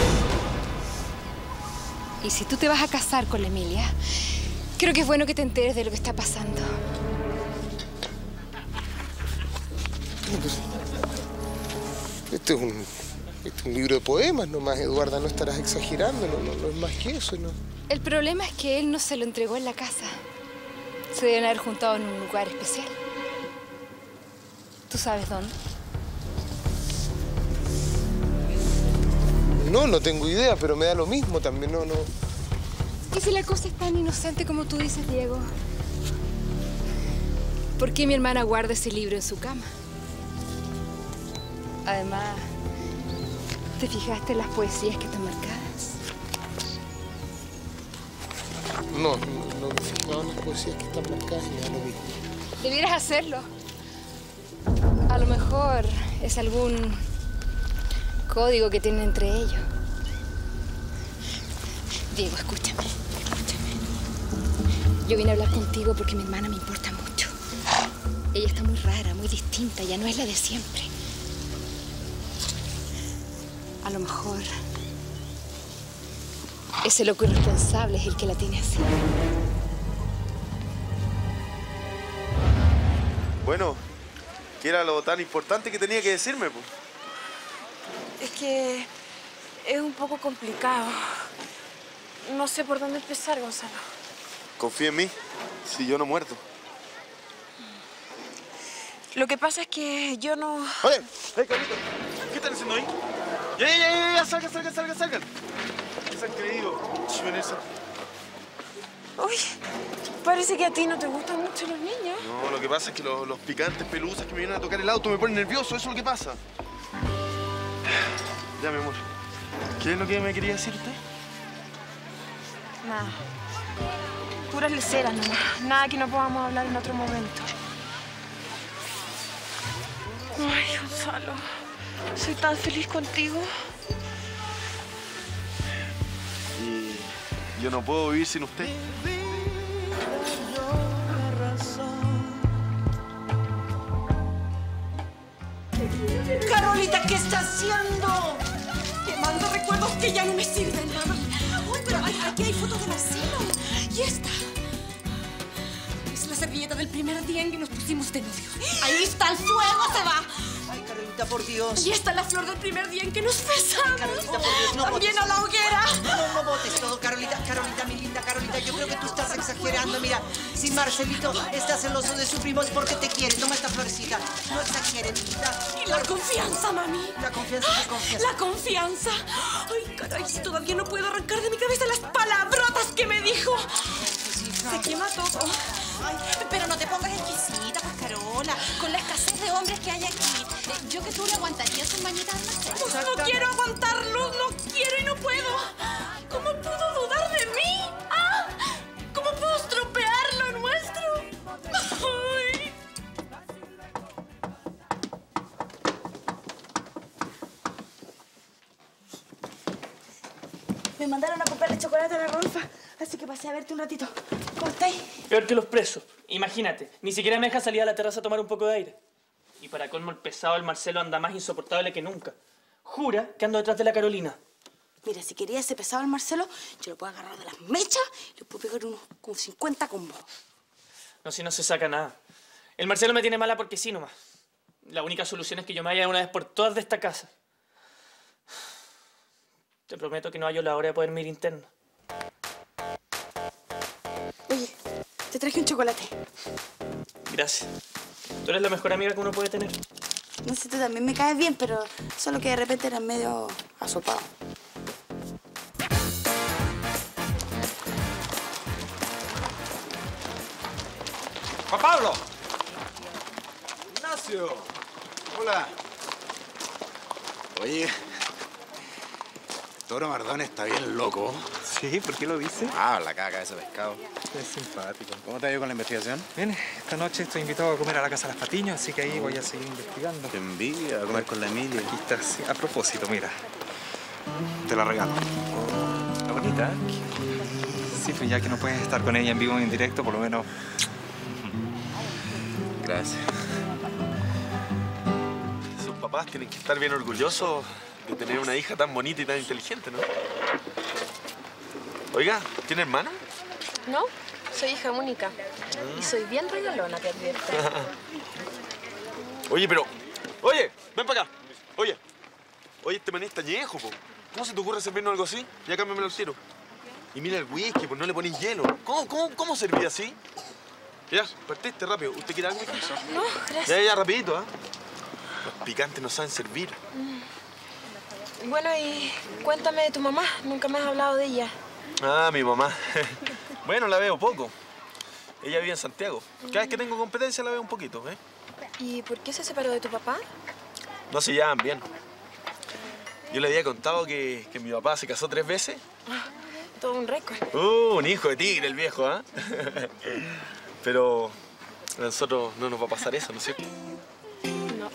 Speaker 8: Y si tú te vas a casar con la Emilia, creo que es bueno que te enteres de lo que está pasando.
Speaker 13: Este es un, este es un libro de poemas nomás, Eduarda. No estarás exagerando, no, no, no es más que eso, ¿no?
Speaker 8: El problema es que él no se lo entregó en la casa. Se deben haber juntado en un lugar especial. ¿Tú sabes dónde?
Speaker 13: No, no tengo idea, pero me da lo mismo también, no, no.
Speaker 8: ¿Y si la cosa es tan inocente como tú dices, Diego? ¿Por qué mi hermana guarda ese libro en su cama? Además, ¿te fijaste en las poesías que están marcadas?
Speaker 13: No, no, no me fijaba en las poesías que están marcadas y me da lo mismo.
Speaker 8: Debieras hacerlo. A lo mejor es algún código que tienen entre ellos. Diego, escúchame, escúchame. Yo vine a hablar contigo porque mi hermana me importa mucho. Ella está muy rara, muy distinta, ya no es la de siempre. A lo mejor ese loco irresponsable es el que la tiene así.
Speaker 3: Bueno, ¿qué era lo tan importante que tenía que decirme, pues?
Speaker 6: Es que es un poco complicado. No sé por dónde empezar, Gonzalo.
Speaker 3: Confía en mí, si yo no muerto.
Speaker 6: Lo que pasa es que yo no...
Speaker 3: ¡Oye! ¡Hey, Carlito! ¿Qué están haciendo ahí? ¡Ya, ya, ya, ya! ya! ¡Salgan, salgan, salgan, salgan! ¿Qué se han creído? Chimeneza.
Speaker 6: Uy, parece que a ti no te gustan mucho los niños.
Speaker 3: No, lo que pasa es que los, los picantes pelusas que me vienen a tocar el auto me ponen nervioso. Eso es lo que pasa. Ya, mi amor. ¿Qué es lo que me quería decir usted?
Speaker 6: Nada. Puras leceras nomás. Nada que no podamos hablar en otro momento. Ay, Gonzalo. Soy tan feliz contigo.
Speaker 3: Y yo no puedo vivir sin usted.
Speaker 22: Carolita, ¿qué está haciendo? Quemando recuerdos que ya no me sirven, mamá. Uy, pero hay- aquí hay fotos de Marcelo. Y esta. Es la servilleta del primer día en que nos pusimos de novios. Ahí está el fuego, se va.
Speaker 18: Ay, Carolita, por Dios.
Speaker 22: Y esta es la flor del primer día en que nos besamos.
Speaker 18: Carolita, por Dios, no
Speaker 22: También
Speaker 18: botes.
Speaker 22: a la hoguera.
Speaker 18: No, no, no botes todo, Carolita. Carolita, mi linda Carolita, yo creo que tú estás exagerando. Mira, si Marcelito está celoso de su primo es porque te quiere. Toma esta florecita. No exageren, linda.
Speaker 22: Y la confianza, mami.
Speaker 18: La confianza, ¿qué confianza?
Speaker 22: La confianza. Ay, caray, si todavía no puedo arrancar de mi cabeza las palabrotas que me dijo. Se quema todo. Ay, pero no te pongas exquisita, pues, Carola. Con la escasez de hombres que hay aquí. Eh, Yo que tú le Me mandaron a comprarle chocolate a la Rodolfa, así que pasé a verte un ratito. ¿Cómo estáis?
Speaker 20: Peor que los presos. Imagínate, ni siquiera me deja salir a la terraza a tomar un poco de aire. Y para colmo el pesado, el Marcelo anda más insoportable que nunca. Jura que ando detrás de la Carolina.
Speaker 22: Mira, si quería ese pesado el Marcelo, yo lo puedo agarrar de las mechas y le puedo pegar unos como cincuenta combos.
Speaker 20: No, si no se saca nada. El Marcelo me tiene mala porque sí nomás. La única solución es que yo me vaya de una vez por todas de esta casa. Te prometo que no hallo la hora de poderme ir interno.
Speaker 22: Oye, te traje un chocolate.
Speaker 20: Gracias. Tú eres la mejor amiga que uno puede tener.
Speaker 22: No sé, tú también me caes bien, pero solo que de repente eras medio asopado.
Speaker 15: ¡Juan Pablo! ¡Ignacio! Hola.
Speaker 1: Oye, Toro Mardón está bien loco.
Speaker 11: Sí, ¿por qué lo dice?
Speaker 1: Ah, la caca de ese pescado.
Speaker 11: Es simpático.
Speaker 1: ¿Cómo te ha ido con la investigación?
Speaker 11: Bien, esta noche estoy invitado a comer a la Casa de las Patiños, así que ahí voy a seguir investigando.
Speaker 1: Qué envidia, a comer con la Emilia.
Speaker 11: Aquí está, sí. A propósito, mira. Te la regalo. Está bonita, ¿eh? Sí, pues ya que no puedes estar con ella en vivo y en directo, por lo menos...
Speaker 1: Gracias.
Speaker 7: Sus papás tienen que estar bien orgullosos de tener una hija tan bonita y tan inteligente, ¿no? Oiga, ¿tiene hermano?
Speaker 6: No, soy hija única. Y soy bien regalona, te advierto.
Speaker 7: Oye, pero... Oye, ven para acá. Oye. Oye, este maní está añejo, po. ¿Cómo se te ocurre servirnos algo así? Ya cámbiamelo al tiro. Y mira el whisky, pues no le pones hielo. ¿Cómo, cómo, cómo serví así? Ya, partiste rápido. ¿Usted quiere algo, hija?
Speaker 6: No, gracias.
Speaker 7: Ya, ya, rapidito, ¿ah? ¿eh? Los picantes no saben servir.
Speaker 6: Mm. Bueno, y cuéntame de tu mamá. Nunca me has hablado de ella.
Speaker 7: Ah, mi mamá. Bueno, la veo poco. Ella vive en Santiago. Cada vez que tengo competencia la veo un poquito, ¿eh?
Speaker 6: ¿Y por qué se separó de tu papá?
Speaker 7: No se llevan bien. Yo le había contado que, que mi papá se casó tres veces.
Speaker 6: Ah, todo un récord.
Speaker 7: Uh, un hijo de tigre el viejo, ¿ah? ¿eh? Pero a nosotros no nos va a pasar eso, ¿no es cierto?
Speaker 6: No.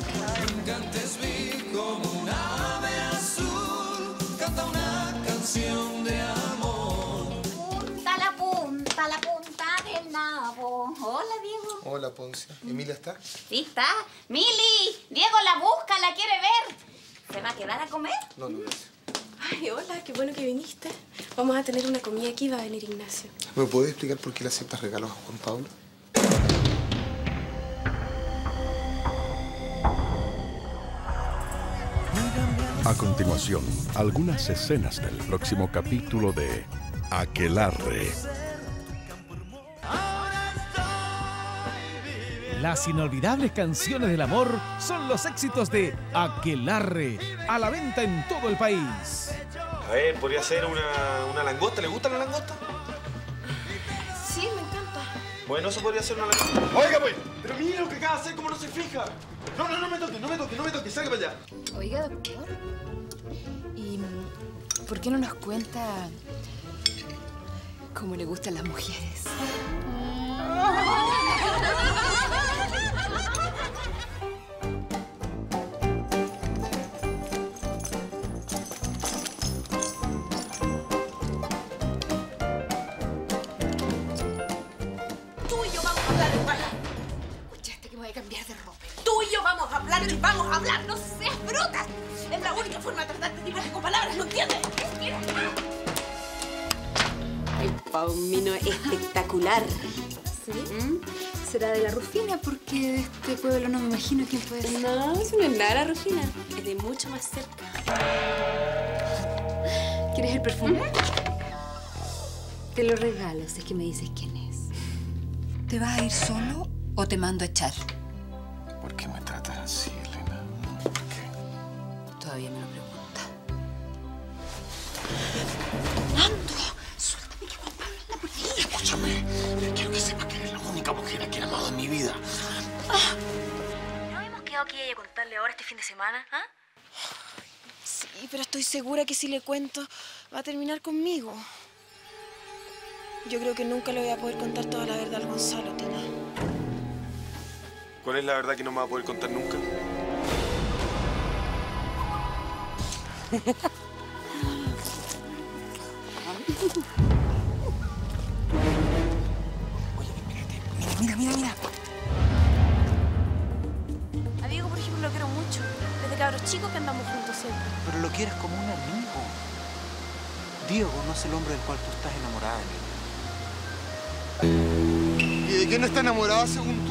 Speaker 10: Como un ave azul, canta una canción de amor.
Speaker 2: Punta la punta, la punta del nabo. Hola, Diego.
Speaker 13: Hola, Poncia. ¿Emilia está?
Speaker 2: Sí, está. Mili, Diego la busca, la quiere ver. ¿Se va a quedar a comer?
Speaker 13: No, no, gracias.
Speaker 6: Ay, hola, qué bueno que viniste. Vamos a tener una comida aquí, va a venir Ignacio.
Speaker 13: ¿Me puedes explicar por qué le aceptas regalos a Juan Pablo?
Speaker 9: A continuación, algunas escenas del próximo capítulo de Aquelarre.
Speaker 17: Las inolvidables canciones del amor son los éxitos de Aquelarre, a la venta en todo el país.
Speaker 7: A ver, podría ser una, una langosta. ¿Le gusta la langosta?
Speaker 6: Sí, me encanta.
Speaker 7: Bueno, eso podría ser una langosta. Oiga, pues, pero mira lo que acaba de hacer, cómo no se fija. No, no, no me toque, no me toque, no me toque, salga para allá.
Speaker 8: Oiga, doctor, ¿y por qué no nos cuenta cómo le gustan las mujeres?
Speaker 22: Tú y yo vamos a hablar igual.
Speaker 8: Escuchaste que me voy a cambiar de ropa.
Speaker 22: Tú y yo vamos a hablar y vamos a hablar. No seas bruta. Es la única forma de tratarte tipo con palabras, ¿no entiendes?
Speaker 8: El paumino espectacular. ¿Sí? ¿Mm? ¿Será de la Rufina? Porque de este pueblo no me imagino quién puede ser.
Speaker 6: No, eso no es nada la Rufina. Es de mucho más cerca.
Speaker 8: ¿Quieres el perfume? Te lo regalo si es que me dices quién es.
Speaker 16: ¿Te vas a ir solo o te mando a echar?
Speaker 13: ¿Por qué me tratas así, Elena? ¿Por qué?
Speaker 16: Todavía me lo pregunta.
Speaker 22: ¡Nando! Suéltame que Juan Pablo anda por ahí.
Speaker 13: Escúchame, quiero que sepas que eres la única mujer a quien he amado en mi vida.
Speaker 22: Ah.
Speaker 23: ¿No habíamos quedado que iba a contarle ahora este fin de semana? ¿Ah?
Speaker 6: Sí, pero estoy segura que si le cuento va a terminar conmigo. Yo creo que nunca le voy a poder contar toda la verdad al Gonzalo, Tina.
Speaker 7: ¿Cuál es la verdad que no me va a poder contar nunca?
Speaker 11: Mira, mira, mira.
Speaker 6: A Diego, por ejemplo, lo quiero mucho. Desde cabros chicos que andamos juntos siempre.
Speaker 1: Pero lo quieres como un amigo. Diego no es el hombre del cual tú estás enamorada, niña.
Speaker 13: ¿Y de quién está enamorada según tú?